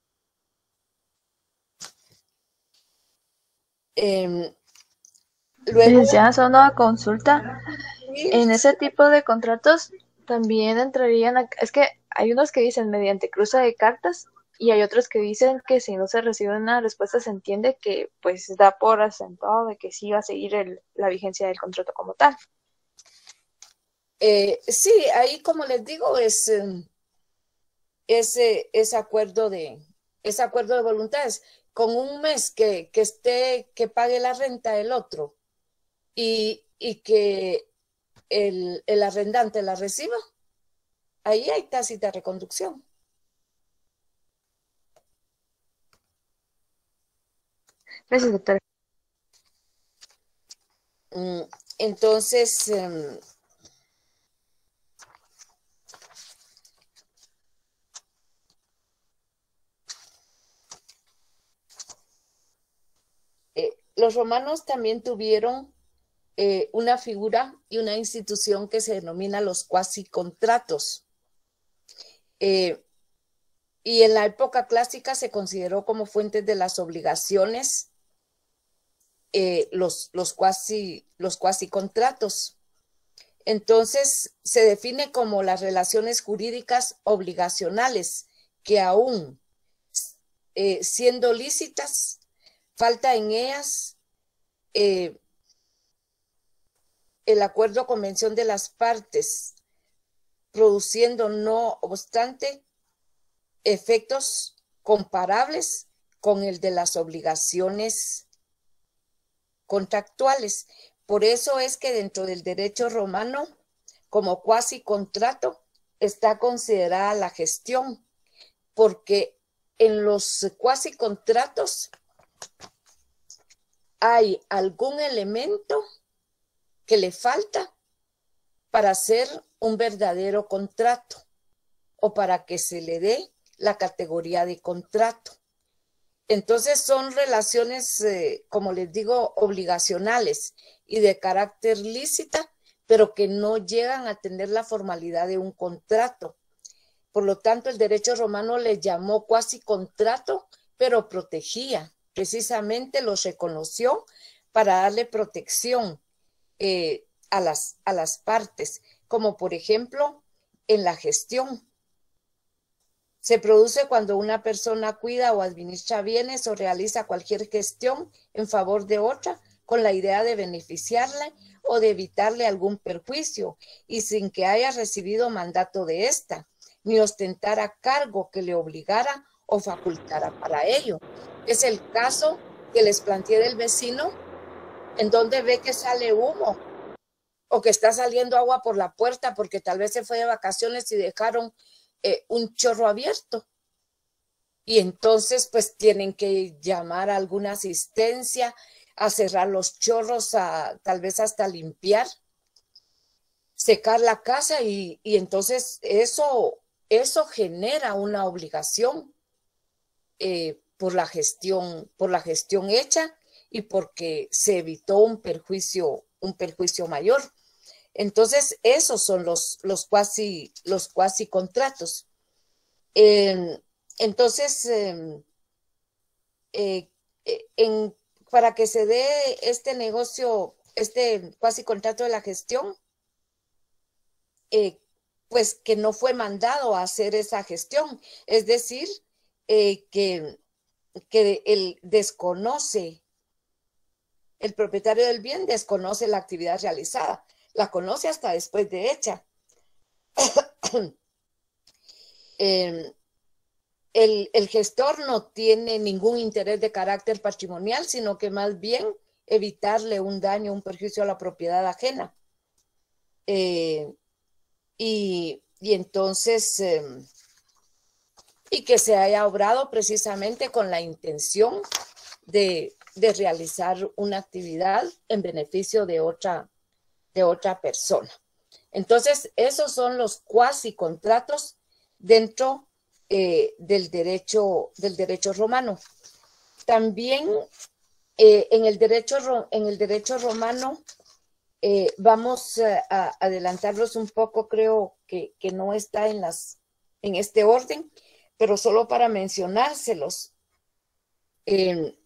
Eh, luego, ya hacer una consulta. ¿Sí? En ese tipo de contratos también entrarían, a, es que hay unos que dicen mediante cruce de cartas y hay otros que dicen que si no se recibe una respuesta se entiende que pues da por asentado de que sí va a seguir el, la vigencia del contrato como tal. Eh, sí, ahí como les digo es ese, ese acuerdo de ese acuerdo de voluntades. Con un mes que, que esté, que pague la renta el otro y, y que el, el arrendante la reciba, ahí hay tácita reconducción. Gracias, doctora. Entonces, um, eh, los romanos también tuvieron eh, una figura y una institución que se denomina los cuasicontratos. Eh, y en la época clásica se consideró como fuentes de las obligaciones eh, los, los, cuasi, los cuasi contratos. Entonces se define como las relaciones jurídicas obligacionales que aún eh, siendo lícitas, falta en ellas eh, el acuerdo o convención de las partes, produciendo no obstante efectos comparables con el de las obligaciones contractuales. Por eso es que dentro del derecho romano, como cuasi contrato, está considerada la gestión, porque en los cuasi contratos hay algún elemento que le falta para hacer un verdadero contrato o para que se le dé la categoría de contrato. Entonces son relaciones, eh, como les digo, obligacionales y de carácter lícita, pero que no llegan a tener la formalidad de un contrato. Por lo tanto, el derecho romano le llamó cuasi contrato, pero protegía. Precisamente los reconoció para darle protección eh, a, las, a las partes, como por ejemplo en la gestión. Se produce cuando una persona cuida o administra bienes o realiza cualquier gestión en favor de otra con la idea de beneficiarla o de evitarle algún perjuicio y sin que haya recibido mandato de ésta, ni ostentara cargo que le obligara o facultara para ello. Es el caso que les planteé del vecino, en donde ve que sale humo o que está saliendo agua por la puerta porque tal vez se fue de vacaciones y dejaron Eh, un chorro abierto, y entonces pues tienen que llamar a alguna asistencia a cerrar los chorros, a tal vez hasta limpiar, secar la casa, y, y entonces eso, eso genera una obligación eh, por la gestión, por la gestión hecha y porque se evitó un perjuicio, un perjuicio mayor. Entonces, esos son los, los, cuasi, los cuasi contratos. Eh, entonces, eh, eh, en, para que se dé este negocio, este cuasi contrato de la gestión, eh, pues que no fue mandado a hacer esa gestión. Es decir, eh, que, que él desconoce, el propietario del bien desconoce la actividad realizada. La conoce hasta después de hecha. eh, el, el gestor no tiene ningún interés de carácter patrimonial, sino que más bien evitarle un daño, un perjuicio a la propiedad ajena. Eh, y, y entonces, eh, y que se haya obrado precisamente con la intención de, de realizar una actividad en beneficio de otra de otra persona. Entonces, esos son los cuasi contratos dentro eh, del, derecho, del derecho romano. También eh, en, el derecho, en el derecho romano eh, vamos a, a adelantarlos un poco, creo que, que no está en, las, en este orden, pero solo para mencionárselos. Eh,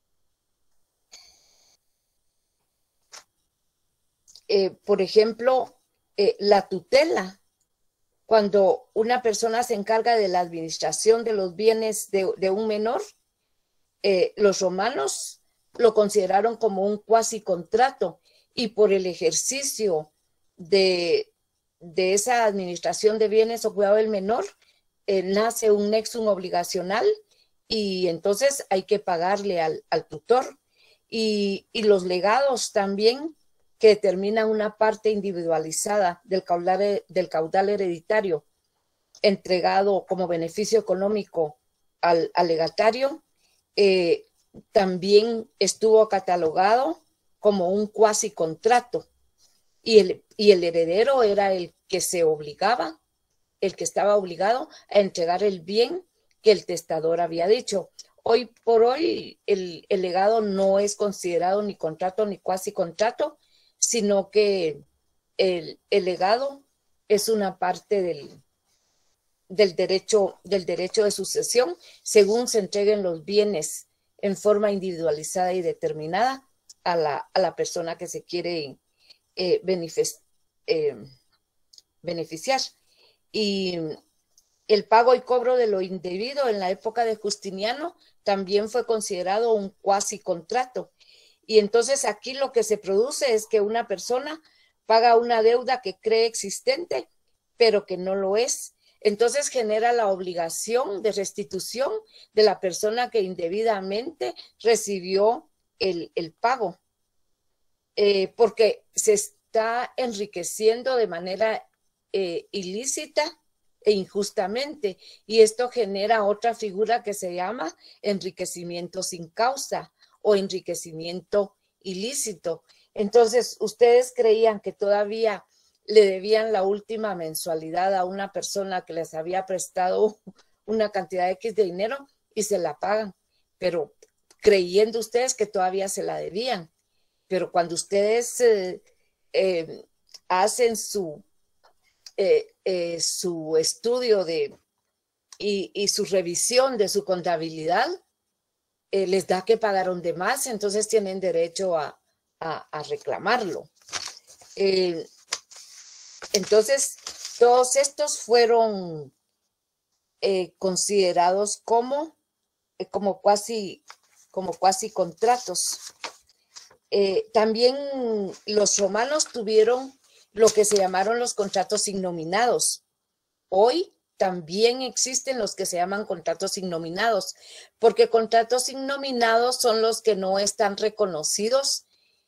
Eh, por ejemplo, eh, la tutela, cuando una persona se encarga de la administración de los bienes de, de un menor, eh, los romanos lo consideraron como un cuasi contrato, y por el ejercicio de, de esa administración de bienes o cuidado del menor, eh, nace un nexum obligacional, y entonces hay que pagarle al, al tutor, y, y los legados también, que determina una parte individualizada del caudal, del caudal hereditario entregado como beneficio económico al, al legatario, eh, también estuvo catalogado como un cuasi contrato, y el, y el heredero era el que se obligaba, el que estaba obligado a entregar el bien que el testador había dicho. Hoy por hoy el, el legado no es considerado ni contrato ni cuasi contrato, sino que el, el legado es una parte del, del derecho, del derecho de sucesión, según se entreguen los bienes en forma individualizada y determinada a la, a la persona que se quiere eh, benefic eh, beneficiar. Y el pago y cobro de lo indebido en la época de Justiniano también fue considerado un cuasi contrato. Y entonces aquí lo que se produce es que una persona paga una deuda que cree existente, pero que no lo es. Entonces genera la obligación de restitución de la persona que indebidamente recibió el, el pago, eh, porque se está enriqueciendo de manera eh, ilícita e injustamente, y esto genera otra figura que se llama enriquecimiento sin causa o enriquecimiento ilícito. Entonces, ustedes creían que todavía le debían la última mensualidad a una persona que les había prestado una cantidad X de dinero y se la pagan, pero creyendo ustedes que todavía se la debían. Pero cuando ustedes eh, eh, hacen su, eh, eh, su estudio de, y, y su revisión de su contabilidad, eh, les da que pagaron de más, entonces tienen derecho a, a, a reclamarlo. Eh, Entonces, todos estos fueron eh, considerados como, eh, como, cuasi, como cuasi contratos. Eh, también los romanos tuvieron lo que se llamaron los contratos innominados. Hoy también existen los que se llaman contratos innominados, porque contratos innominados son los que no están reconocidos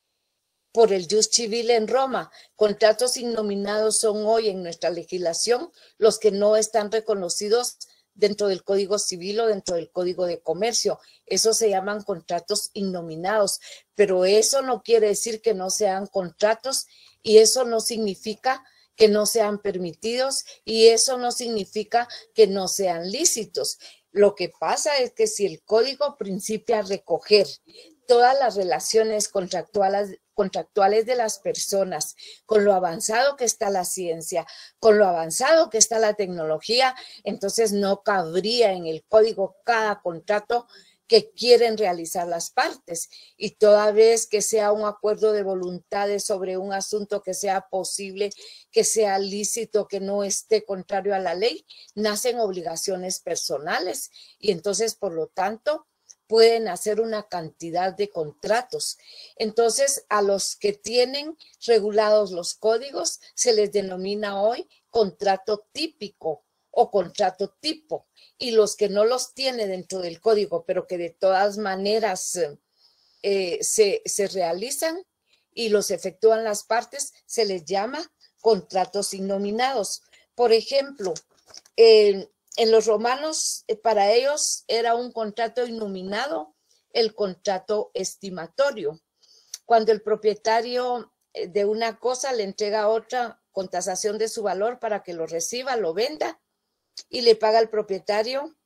por el Jus Civile en Roma. Contratos innominados son hoy en nuestra legislación los que no están reconocidos dentro del Código Civil o dentro del Código de Comercio. Eso se llaman contratos innominados, pero eso no quiere decir que no sean contratos y eso no significa que no sean permitidos y eso no significa que no sean lícitos. Lo que pasa es que si el Código principia a recoger todas las relaciones contractuales, contractuales de las personas, con lo avanzado que está la ciencia, con lo avanzado que está la tecnología, entonces no cabría en el código cada contrato que quieren realizar las partes. Y toda vez que sea un acuerdo de voluntades sobre un asunto que sea posible, que sea lícito, que no esté contrario a la ley, nacen obligaciones personales y entonces, por lo tanto, pueden hacer una cantidad de contratos. Entonces, a los que tienen regulados los códigos se les denomina hoy contrato típico o contrato tipo. Y los que no los tiene dentro del código, pero que de todas maneras eh, se, se realizan y los efectúan las partes, se les llama contratos innominados. Por ejemplo, eh, en los romanos, eh, para ellos era un contrato innominado el contrato estimatorio. Cuando el propietario de una cosa le entrega a otra con tasación de su valor para que lo reciba, lo venda y le paga al propietario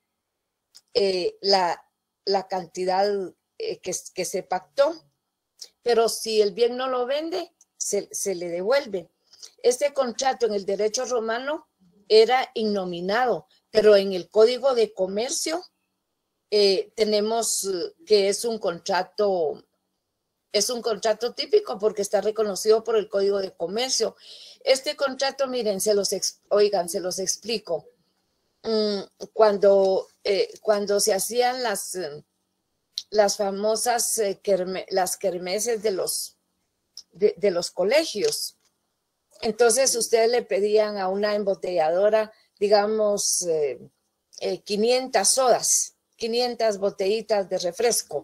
eh, la, la cantidad eh, que, que se pactó. Pero si el bien no lo vende, se, se le devuelve. Este contrato en el derecho romano era innominado, pero en el Código de Comercio eh, tenemos que es un contrato, es un contrato típico porque está reconocido por el Código de Comercio. Este contrato, miren, se los, oigan, se los explico. Mm, cuando, eh, cuando se hacían las, las famosas eh, kerme, las kermeses de los, de, de los colegios, entonces ustedes le pedían a una embotelladora, digamos, eh, eh, quinientas sodas, quinientas botellitas de refresco.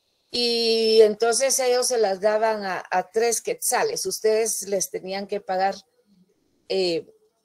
Y entonces ellos se las daban a, a tres quetzales. Ustedes les tenían que pagar, eh,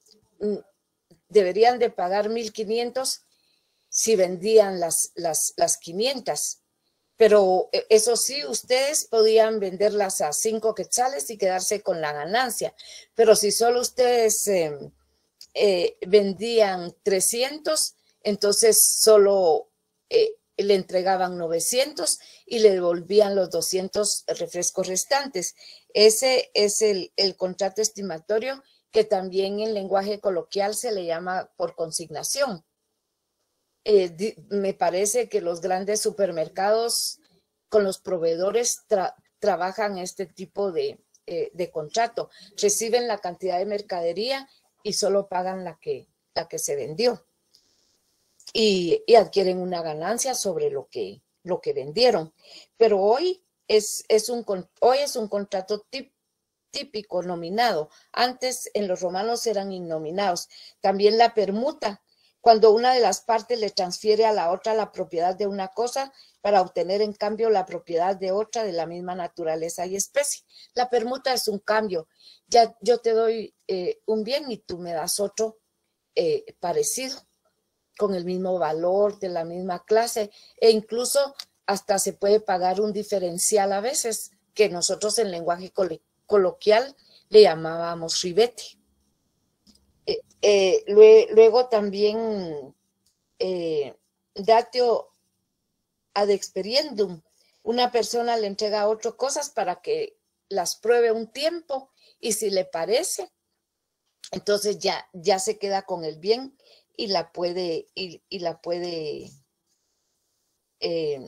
deberían de pagar mil quinientos si vendían las, las, las quinientas. Pero eso sí, ustedes podían venderlas a cinco quetzales y quedarse con la ganancia. Pero si solo ustedes eh, eh, vendían trescientos, entonces solo eh, le entregaban novecientos y le devolvían los doscientos refrescos restantes. Ese es el, el contrato estimatorio que también en lenguaje coloquial se le llama por consignación. Eh, me parece que los grandes supermercados con los proveedores tra trabajan este tipo de, eh, de contrato. Reciben la cantidad de mercadería y solo pagan la que, la que se vendió. Y, y adquieren una ganancia sobre lo que, lo que vendieron. Pero hoy es, es, un, hoy es un contrato tip, típico nominado. Antes en los romanos eran innominados. También la permuta, cuando una de las partes le transfiere a la otra la propiedad de una cosa para obtener en cambio la propiedad de otra de la misma naturaleza y especie. La permuta es un cambio. Ya yo te doy eh, un bien y tú me das otro eh, parecido, con el mismo valor, de la misma clase, e incluso hasta se puede pagar un diferencial a veces, que nosotros en lenguaje col coloquial le llamábamos ribete. Eh, eh, luego también eh, datio ad experiendum. Una persona le entrega a otro cosas para que las pruebe un tiempo y si le parece, entonces ya, ya se queda con el bien y la puede, y, y la puede eh,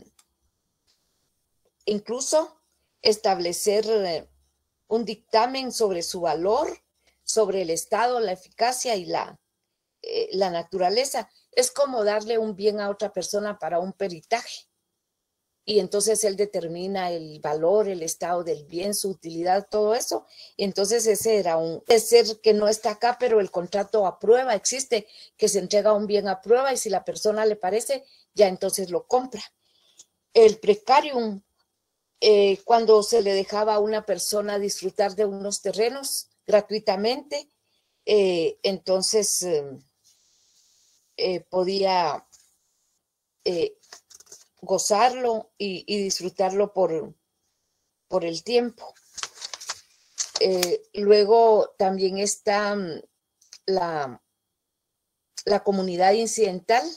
incluso establecer eh, un dictamen sobre su valor, sobre el estado, la eficacia y la, eh, la naturaleza. Es como darle un bien a otra persona para un peritaje. Y entonces él determina el valor, el estado del bien, su utilidad, todo eso. Y entonces ese era un es ser que no está acá, pero el contrato a prueba existe, que se entrega un bien a prueba y si la persona le parece, ya entonces lo compra. El precarium, eh, cuando se le dejaba a una persona disfrutar de unos terrenos gratuitamente, eh, entonces eh, eh, podía eh, gozarlo y, y disfrutarlo por, por el tiempo. Eh, luego también está um, la, la comunidad incidental,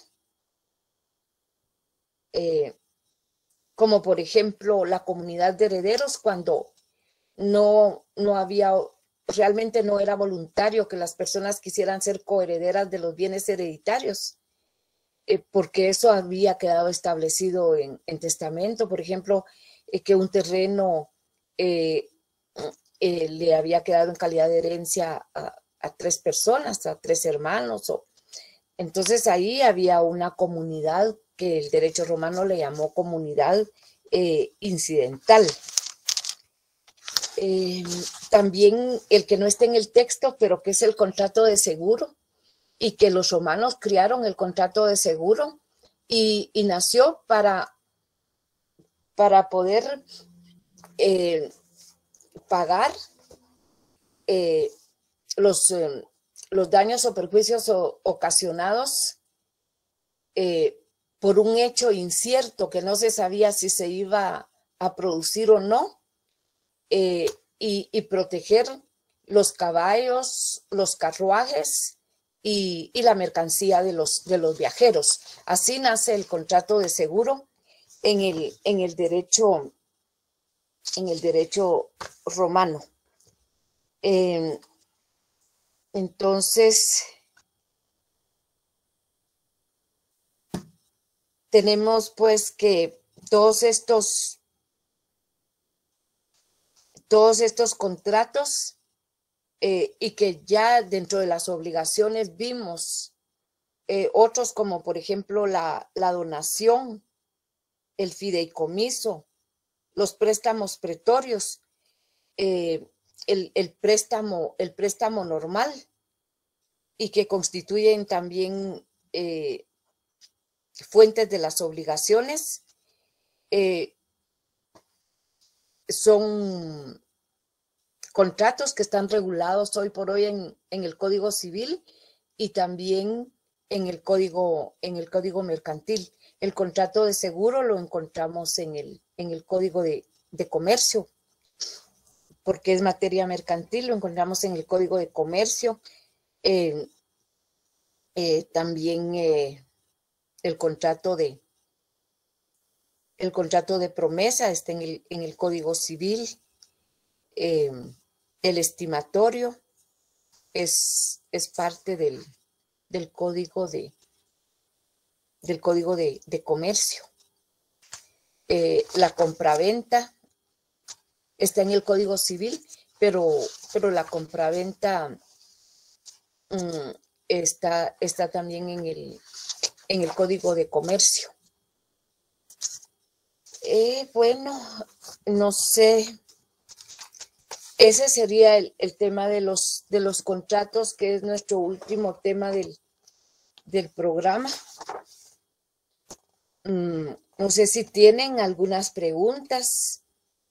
eh, como por ejemplo la comunidad de herederos, cuando no, no había, realmente no era voluntario que las personas quisieran ser coherederas de los bienes hereditarios. Eh, porque eso había quedado establecido en, en testamento, por ejemplo, eh, que un terreno eh, eh, le había quedado en calidad de herencia a, a tres personas, a tres hermanos. O, entonces ahí había una comunidad que el derecho romano le llamó comunidad eh, incidental. Eh, también el que no está en el texto, pero que es el contrato de seguro, y que los romanos crearon el contrato de seguro y, y nació para, para poder eh, pagar eh, los, eh, los daños o perjuicios o, ocasionados eh, por un hecho incierto que no se sabía si se iba a producir o no, eh, y, y proteger los caballos, los carruajes, Y, y la mercancía de los, de los viajeros. Así nace el contrato de seguro en el, en el derecho, en el derecho romano. Eh, entonces, tenemos pues que todos estos, todos estos contratos Eh, y que ya dentro de las obligaciones vimos eh, otros como por ejemplo la, la donación, el fideicomiso, los préstamos pretorios, eh, el, el, préstamo, el préstamo normal y que constituyen también eh, fuentes de las obligaciones, eh, son contratos que están regulados hoy por hoy en, en el Código Civil y también en el Código, en el Código Mercantil. El contrato de seguro lo encontramos en el, en el Código de, de Comercio, porque es materia mercantil, lo encontramos en el Código de Comercio. Eh, eh, también eh, el contrato de el contrato de promesa está en el, en el Código Civil. Eh, el estimatorio, es, es parte del, del código de, del código de, de comercio. Eh, la compraventa está en el Código Civil, pero, pero la compraventa um, está, está también en el, en el Código de Comercio. Eh, bueno, no sé. Ese sería el, el tema de los, de los contratos, que es nuestro último tema del, del programa. Mm, no sé si tienen algunas preguntas.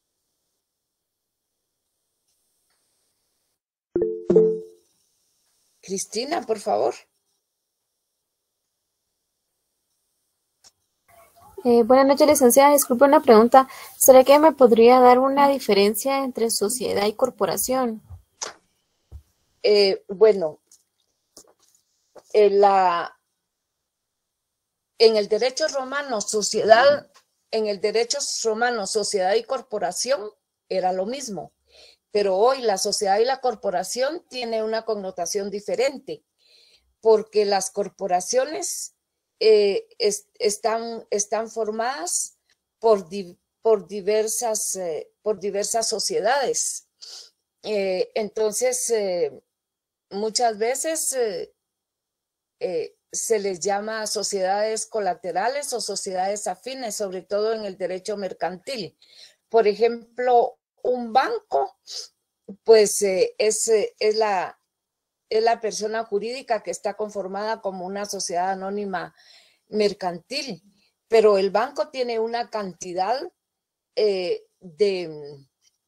Cristina, por favor. Eh, buenas noches, licenciada. Disculpe una pregunta. ¿Será que me podría dar una diferencia entre sociedad y corporación? Eh, bueno, en, la, en el derecho romano, sociedad, en el derecho romano, sociedad y corporación era lo mismo. Pero hoy la sociedad y la corporación tiene una connotación diferente, porque las corporaciones eh, es, están, están formadas por, di, por, diversas, eh, por diversas sociedades. Eh, entonces, eh, muchas veces eh, eh, se les llama sociedades colaterales o sociedades afines, sobre todo en el derecho mercantil. Por ejemplo, un banco, pues eh, es, es, la, es la persona jurídica que está conformada como una sociedad anónima mercantil, pero el banco tiene una cantidad eh, de,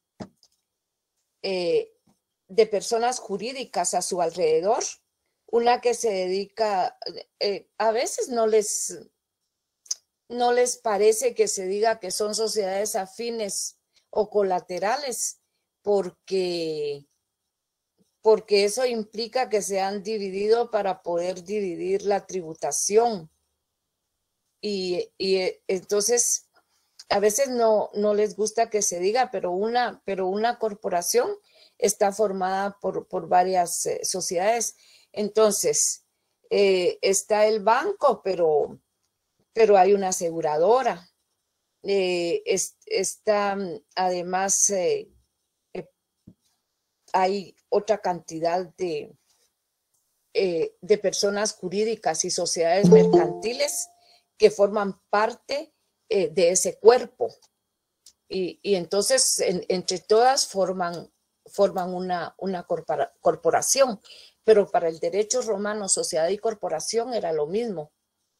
eh, de personas jurídicas a su alrededor, una que se dedica, eh, a veces no les, no les parece que se diga que son sociedades afines o colaterales, porque, porque eso implica que se han dividido para poder dividir la tributación. Y, y entonces a veces no, no les gusta que se diga, pero una, pero una corporación está formada por, por varias eh, sociedades. Entonces, eh, está el banco, pero, pero hay una aseguradora. Eh, es, está además, eh, eh, hay otra cantidad de, eh, de personas jurídicas y sociedades mercantiles que forman parte eh, de ese cuerpo. Y, y entonces, en, entre todas forman, forman una, una corpora, corporación. Pero para el derecho romano, sociedad y corporación era lo mismo.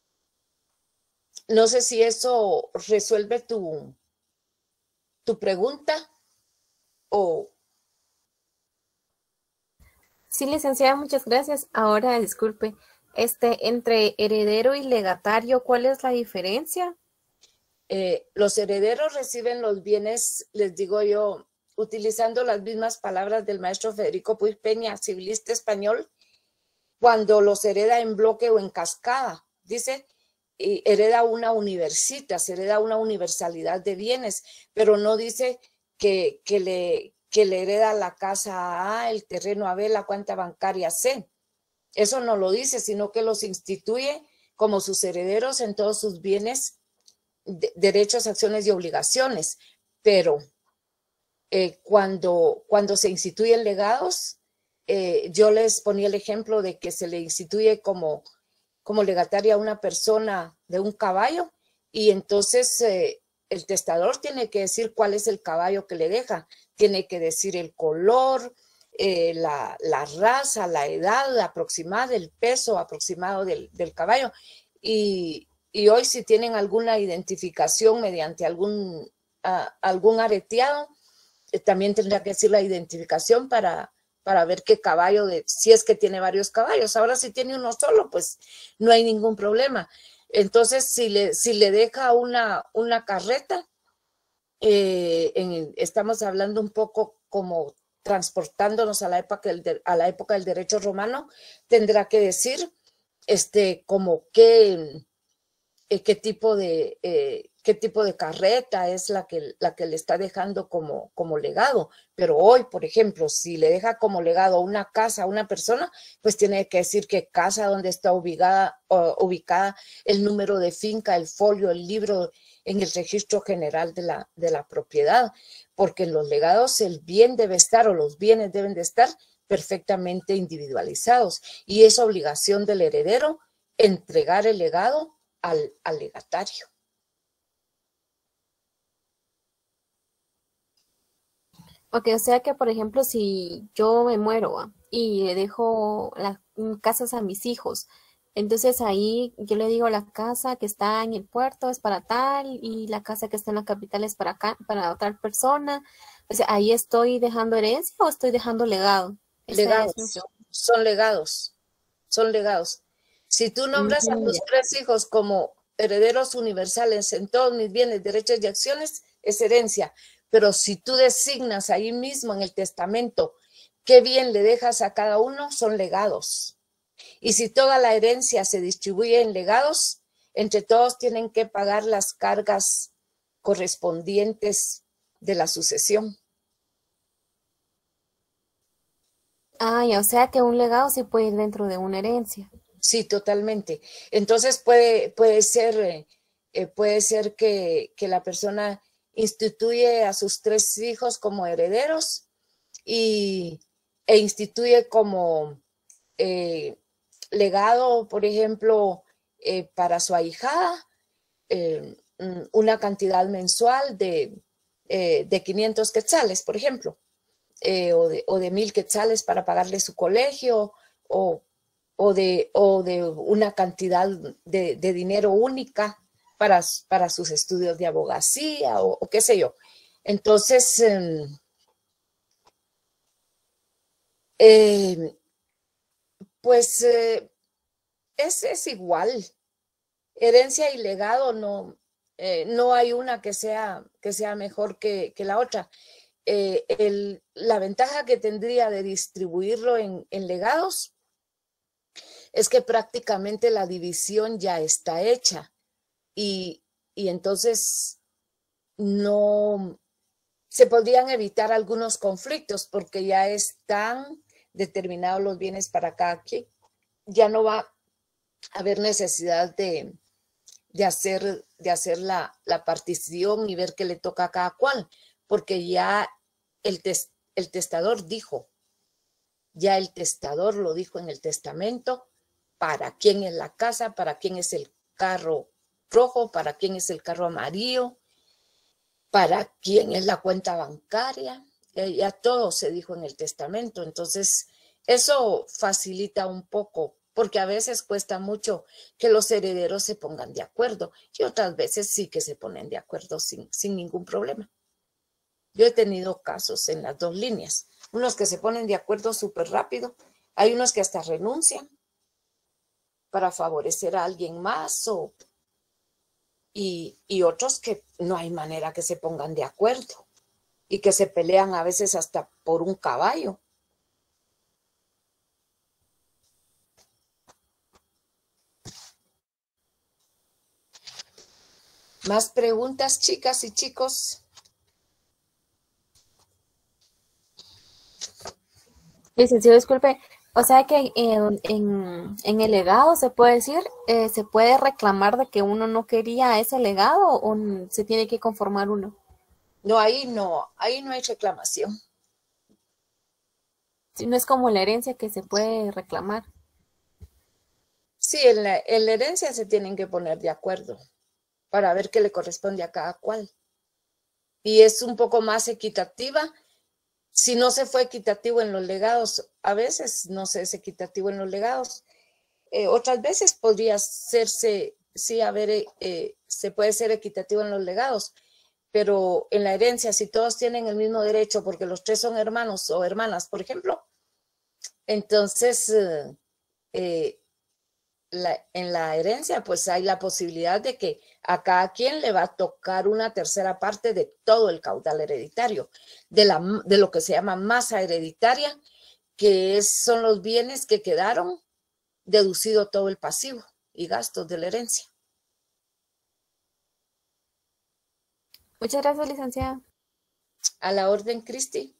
No sé si eso resuelve tu, tu pregunta o... Sí, licenciada, muchas gracias. Ahora, disculpe, este, entre heredero y legatario, ¿cuál es la diferencia? Eh, los herederos reciben los bienes, les digo yo, utilizando las mismas palabras del maestro Federico Puig Peña, civilista español, cuando los hereda en bloque o en cascada. Dice, y hereda una universitas, se hereda una universalidad de bienes, pero no dice que, que, le, que le hereda la casa a A, el terreno a B, la cuenta bancaria C. Eso no lo dice, sino que los instituye como sus herederos en todos sus bienes, de, derechos, acciones y obligaciones. Pero eh, cuando, cuando se instituyen legados, eh, yo les ponía el ejemplo de que se le instituye como como legataria a una persona de un caballo, y entonces eh, el testador tiene que decir cuál es el caballo que le deja, tiene que decir el color, eh, la, la raza, la edad aproximada, el peso aproximado del, del caballo, y, y hoy si tienen alguna identificación mediante algún, uh, algún areteado, eh, también tendrá que decir la identificación para para ver qué caballo, de, si es que tiene varios caballos. Ahora si tiene uno solo, pues no hay ningún problema. Entonces, si le, si le deja una, una carreta, eh, en, estamos hablando un poco como transportándonos a la época del, a la época del derecho romano, tendrá que decir este, como qué, eh, qué tipo de, eh, qué tipo de carreta es la que, la que le está dejando como, como legado. Pero hoy, por ejemplo, si le deja como legado una casa a una persona, pues tiene que decir qué casa, dónde está ubicada, uh, ubicada, el número de finca, el folio, el libro en el registro general de la, de la propiedad, porque en los legados el bien debe estar o los bienes deben de estar perfectamente individualizados y es obligación del heredero entregar el legado al, al legatario. Ok, o sea que, por ejemplo, si yo me muero ¿va? y le dejo las casas a mis hijos, entonces ahí yo le digo la casa que está en el puerto es para tal y la casa que está en la capital es para acá, para otra persona. O sea, ahí estoy dejando herencia o estoy dejando legado. Esa Legados, es mi pregunta. son legados, son legados. Si tú nombras a Mm, tus ya. tres hijos como herederos universales en todos mis bienes, derechos y acciones, es herencia. Pero si tú designas ahí mismo en el testamento qué bien le dejas a cada uno, son legados. Y si toda la herencia se distribuye en legados, entre todos tienen que pagar las cargas correspondientes de la sucesión. Ah, ya, o sea que un legado sí puede ir dentro de una herencia. Sí, totalmente. Entonces puede, puede ser, eh, eh, puede ser que, que la persona instituye a sus tres hijos como herederos y, e instituye como eh, legado, por ejemplo, eh, para su ahijada, eh, una cantidad mensual de, eh, de quinientos quetzales, por ejemplo, eh, o, de, o de mil quetzales para pagarle su colegio, o, o, de, o de una cantidad de, de dinero única para, para sus estudios de abogacía, o, o qué sé yo. Entonces, eh, eh, pues eh, es, es igual. Herencia y legado no, eh, no hay una que sea, que sea mejor que, que la otra. Eh, el, la ventaja que tendría de distribuirlo en, en legados es que prácticamente la división ya está hecha y, y entonces no se podrían evitar algunos conflictos porque ya están determinados los bienes para cada quien. Ya no va a haber necesidad de, de hacer, de hacer la, la partición y ver qué le toca a cada cual, porque ya el, tes, el testador dijo, ya el testador lo dijo en el testamento, para quién es la casa, para quién es el carro rojo, para quién es el carro amarillo, para quién es la cuenta bancaria, eh, ya todo se dijo en el testamento. Entonces, eso facilita un poco, porque a veces cuesta mucho que los herederos se pongan de acuerdo y otras veces sí que se ponen de acuerdo sin, sin ningún problema. Yo he tenido casos en las dos líneas, unos que se ponen de acuerdo súper rápido, hay unos que hasta renuncian para favorecer a alguien más o, y, y otros que no hay manera que se pongan de acuerdo y que se pelean a veces hasta por un caballo. ¿Más preguntas, chicas y chicos? Licenciado, disculpe, o sea que en, en, en el legado se puede decir, eh, se puede reclamar de que uno no quería ese legado o se tiene que conformar uno. No, ahí no, ahí no hay reclamación. Si no es como la herencia que se puede reclamar. Sí, en la, en la herencia se tienen que poner de acuerdo para ver qué le corresponde a cada cual. Y es un poco más equitativa. Si no se fue equitativo en los legados, a veces no se es equitativo en los legados. Eh, otras veces podría hacerse, sí, a ver, eh, se puede ser equitativo en los legados, pero en la herencia, si todos tienen el mismo derecho, porque los tres son hermanos o hermanas, por ejemplo, entonces eh, eh, la, en la herencia, pues hay la posibilidad de que a cada quien le va a tocar una tercera parte de todo el caudal hereditario, de, la, de lo que se llama masa hereditaria, que es, son los bienes que quedaron deducido todo el pasivo y gastos de la herencia. Muchas gracias, licenciada. A la orden, Cristi.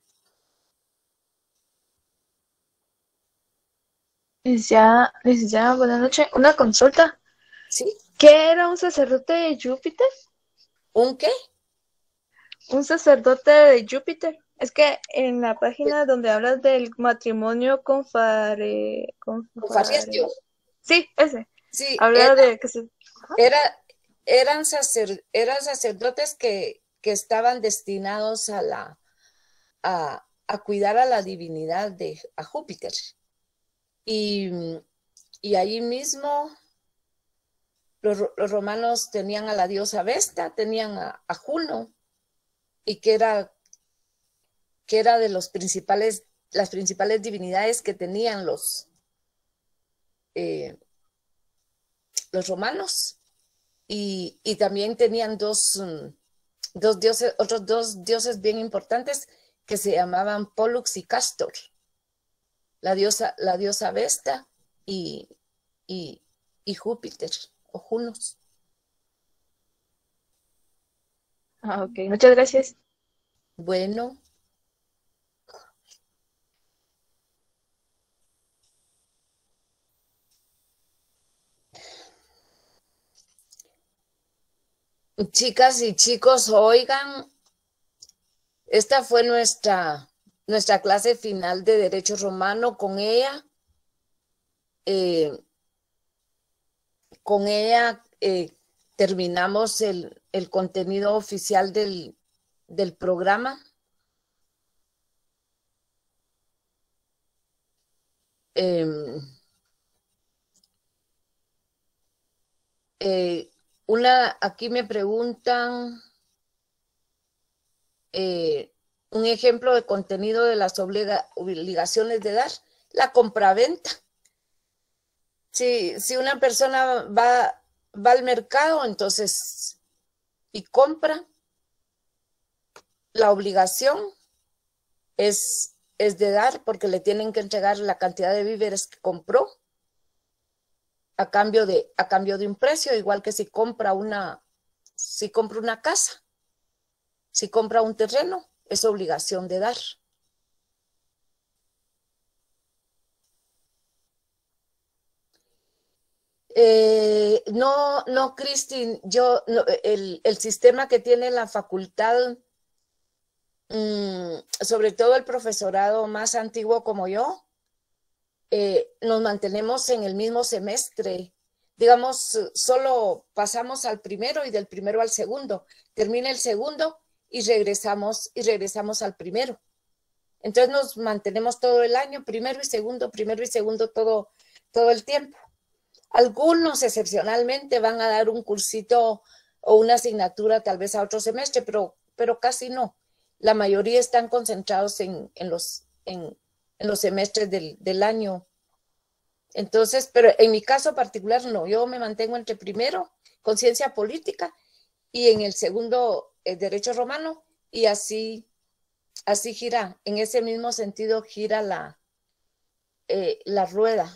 Licenciada, licenciada, buenas noches. Una consulta. ¿Sí? ¿Qué era un sacerdote de Júpiter? ¿Un qué? Un sacerdote de Júpiter. Es que en la página donde hablas del matrimonio con Fare... Con Un Fare... farriestio. Sí, ese. Sí, Habla era, de que se... Ajá. era, eran, sacer, eran sacerdotes que, que estaban destinados a, la, a, a cuidar a la divinidad de a Júpiter. Y, y ahí mismo los, los romanos tenían a la diosa Vesta, tenían a, a Juno, y que era, que era de los principales, las principales divinidades que tenían los, eh, los romanos. Y, y también tenían dos, um, dos dioses, otros dos dioses bien importantes que se llamaban Pollux y Castor. La diosa, la diosa Vesta y, y, y Júpiter o Junos. Ah, ok, muchas gracias. Bueno. Chicas y chicos, oigan, esta fue nuestra, nuestra clase final de Derecho Romano. Con ella, eh, con ella eh, terminamos el, el contenido oficial del, del programa. Eh, eh, una, aquí me preguntan eh, un ejemplo de contenido de las obliga, obligaciones de dar, la compraventa. Si, si una persona va, va al mercado, entonces, y compra, la obligación es, es de dar porque le tienen que entregar la cantidad de víveres que compró a cambio de, a cambio de un precio, igual que si compra una, si compra una casa, si compra un terreno, es obligación de dar. Eh, no, no, Cristin, yo, no, el, el sistema que tiene la facultad, mmm, sobre todo el profesorado más antiguo como yo, eh, nos mantenemos en el mismo semestre. Digamos, solo pasamos al primero y del primero al segundo. Termina el segundo y regresamos, y regresamos al primero. Entonces nos mantenemos todo el año, primero y segundo, primero y segundo, todo, todo el tiempo. Algunos excepcionalmente van a dar un cursito o una asignatura tal vez a otro semestre, pero, pero casi no. La mayoría están concentrados en, en, los, en, en los semestres del, del año. Entonces, pero en mi caso particular no, yo me mantengo entre primero, conciencia política, y en el segundo, el derecho romano, y así, así gira, en ese mismo sentido gira la, eh, la rueda.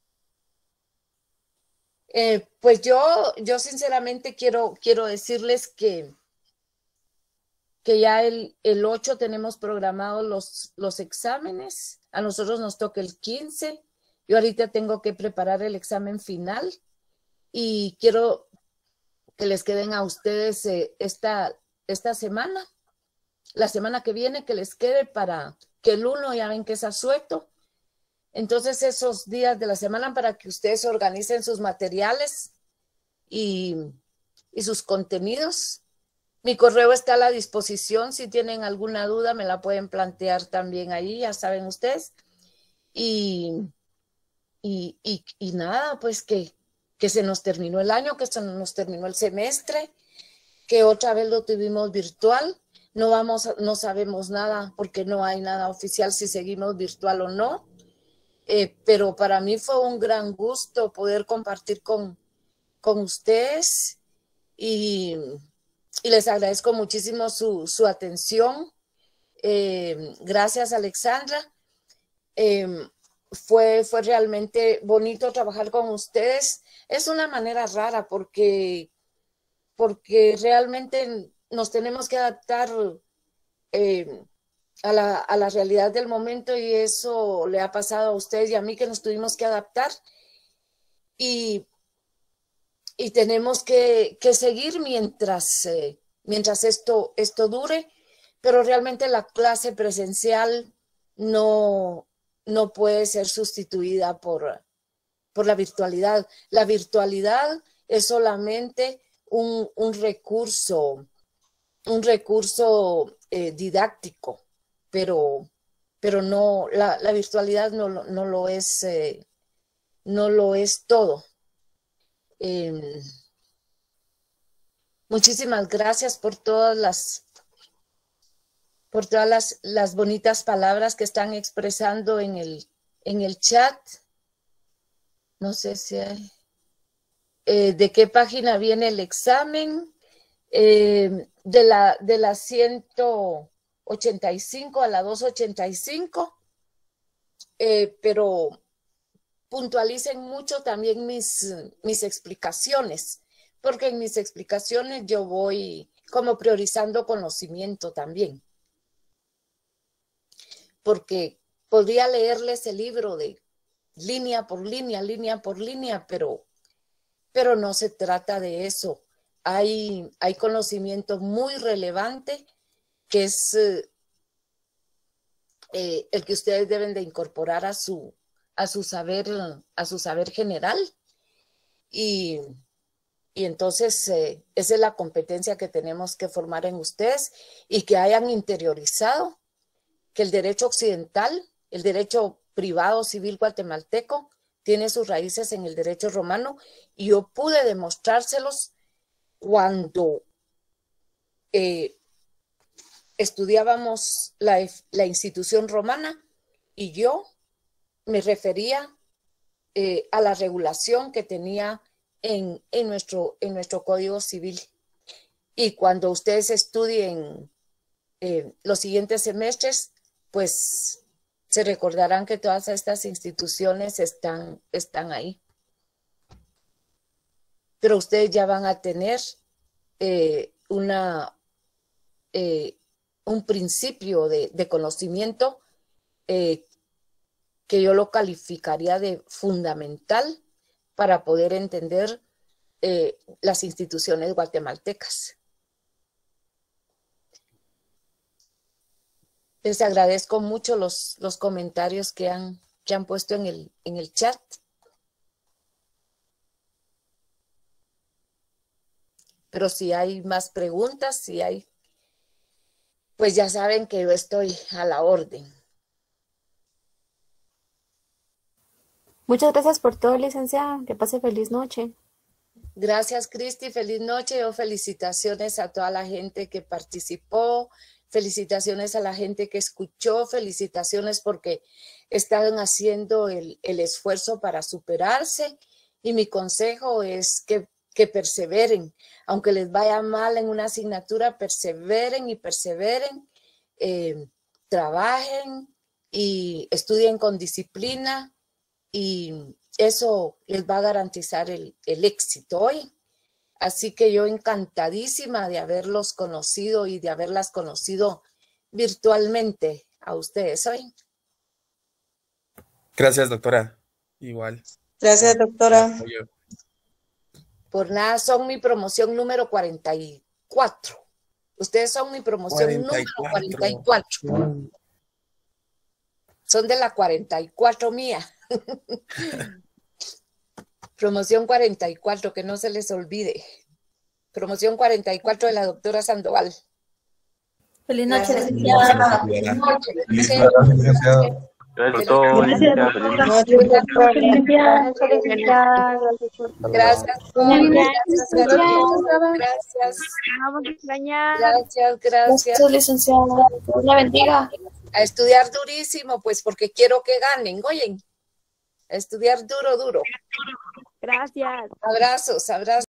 Eh, pues yo, yo sinceramente quiero, quiero decirles que, que ya el, el ocho tenemos programados los, los exámenes. A nosotros nos toca el quince. Yo ahorita tengo que preparar el examen final y quiero que les queden a ustedes eh, esta, esta semana, la semana que viene, que les quede para que el uno ya ven que es asueto. Entonces esos días de la semana para que ustedes organicen sus materiales y, y sus contenidos. Mi correo está a la disposición. Si tienen alguna duda me la pueden plantear también ahí, ya saben ustedes. Y, y, y, y nada, pues que, que se nos terminó el año, que se nos terminó el semestre, que otra vez lo tuvimos virtual. No, vamos, no sabemos nada porque no hay nada oficial si seguimos virtual o no. Eh, pero para mí fue un gran gusto poder compartir con, con ustedes y, y les agradezco muchísimo su, su atención. Eh, gracias, Alexandra. Eh, fue, fue realmente bonito trabajar con ustedes. Es una manera rara porque, porque realmente nos tenemos que adaptar eh, a, la, a la realidad del momento, y eso le ha pasado a ustedes y a mí, que nos tuvimos que adaptar y, y tenemos que, que seguir mientras, eh, mientras esto, esto dure, pero realmente la clase presencial no, no puede ser sustituida por, por la virtualidad. La virtualidad es solamente un, un recurso, un recurso eh, didáctico, pero, pero no, la, la virtualidad no, no lo es, eh, no lo es todo. Eh, muchísimas gracias por todas las, por todas las, las bonitas palabras que están expresando en el, en el chat. No sé si hay, eh, de qué página viene el examen. Eh, de la, de la ciento ochenta y cinco a la doscientos ochenta y cinco, eh, pero puntualicen mucho también mis, mis explicaciones, porque en mis explicaciones yo voy como priorizando conocimiento también, porque podría leerles el libro de línea por línea, línea por línea, pero, pero no se trata de eso. Hay, hay conocimiento muy relevante que es eh, eh, el que ustedes deben de incorporar a su, a su saber, a su saber general, y, y entonces eh, esa es la competencia que tenemos que formar en ustedes, y que hayan interiorizado que el derecho occidental, el derecho privado civil guatemalteco, tiene sus raíces en el derecho romano, y yo pude demostrárselos cuando eh, estudiábamos la, la institución romana, y yo me refería eh, a la regulación que tenía en, en, nuestro, en nuestro Código Civil. Y cuando ustedes estudien eh, los siguientes semestres, pues se recordarán que todas estas instituciones están, están ahí. Pero ustedes ya van a tener eh, una, eh, un principio de, de conocimiento eh, que yo lo calificaría de fundamental para poder entender eh, las instituciones guatemaltecas. Les agradezco mucho los, los comentarios que han, que han puesto en el, en el chat. Pero si hay más preguntas, si hay, pues ya saben que yo estoy a la orden. Muchas gracias por todo, licenciada. Que pase feliz noche. Gracias, Cristi. Feliz noche. Yo felicitaciones a toda la gente que participó. Felicitaciones a la gente que escuchó. Felicitaciones porque están haciendo el, el esfuerzo para superarse. Y mi consejo es que que perseveren, aunque les vaya mal en una asignatura, perseveren y perseveren, eh, trabajen y estudien con disciplina, y eso les va a garantizar el, el éxito hoy. Así que yo encantadísima de haberlos conocido y de haberlas conocido virtualmente a ustedes hoy. Gracias, doctora. Igual. Gracias, doctora. Por nada, son mi promoción número cuarenta y cuatro. Ustedes son mi promoción cuarenta y cuatro. número cuarenta y cuatro. Son de la cuarenta y cuatro mía. Promoción cuarenta y cuatro, que no se les olvide. Promoción cuarenta y cuatro de la doctora Sandoval. Feliz noche, Gracias. licenciada. Feliz noche. Feliz Sí. noche, licenciada. Gracias por todo, licenciada. Feliz noche. Gracias. Gracias. Vamos a extrañar. Gracias, gracias. Gracias, licenciada. Dios la bendiga. A estudiar durísimo, pues, porque quiero que ganen. Oyen, a estudiar duro, duro. Gracias. Abrazos, abrazos.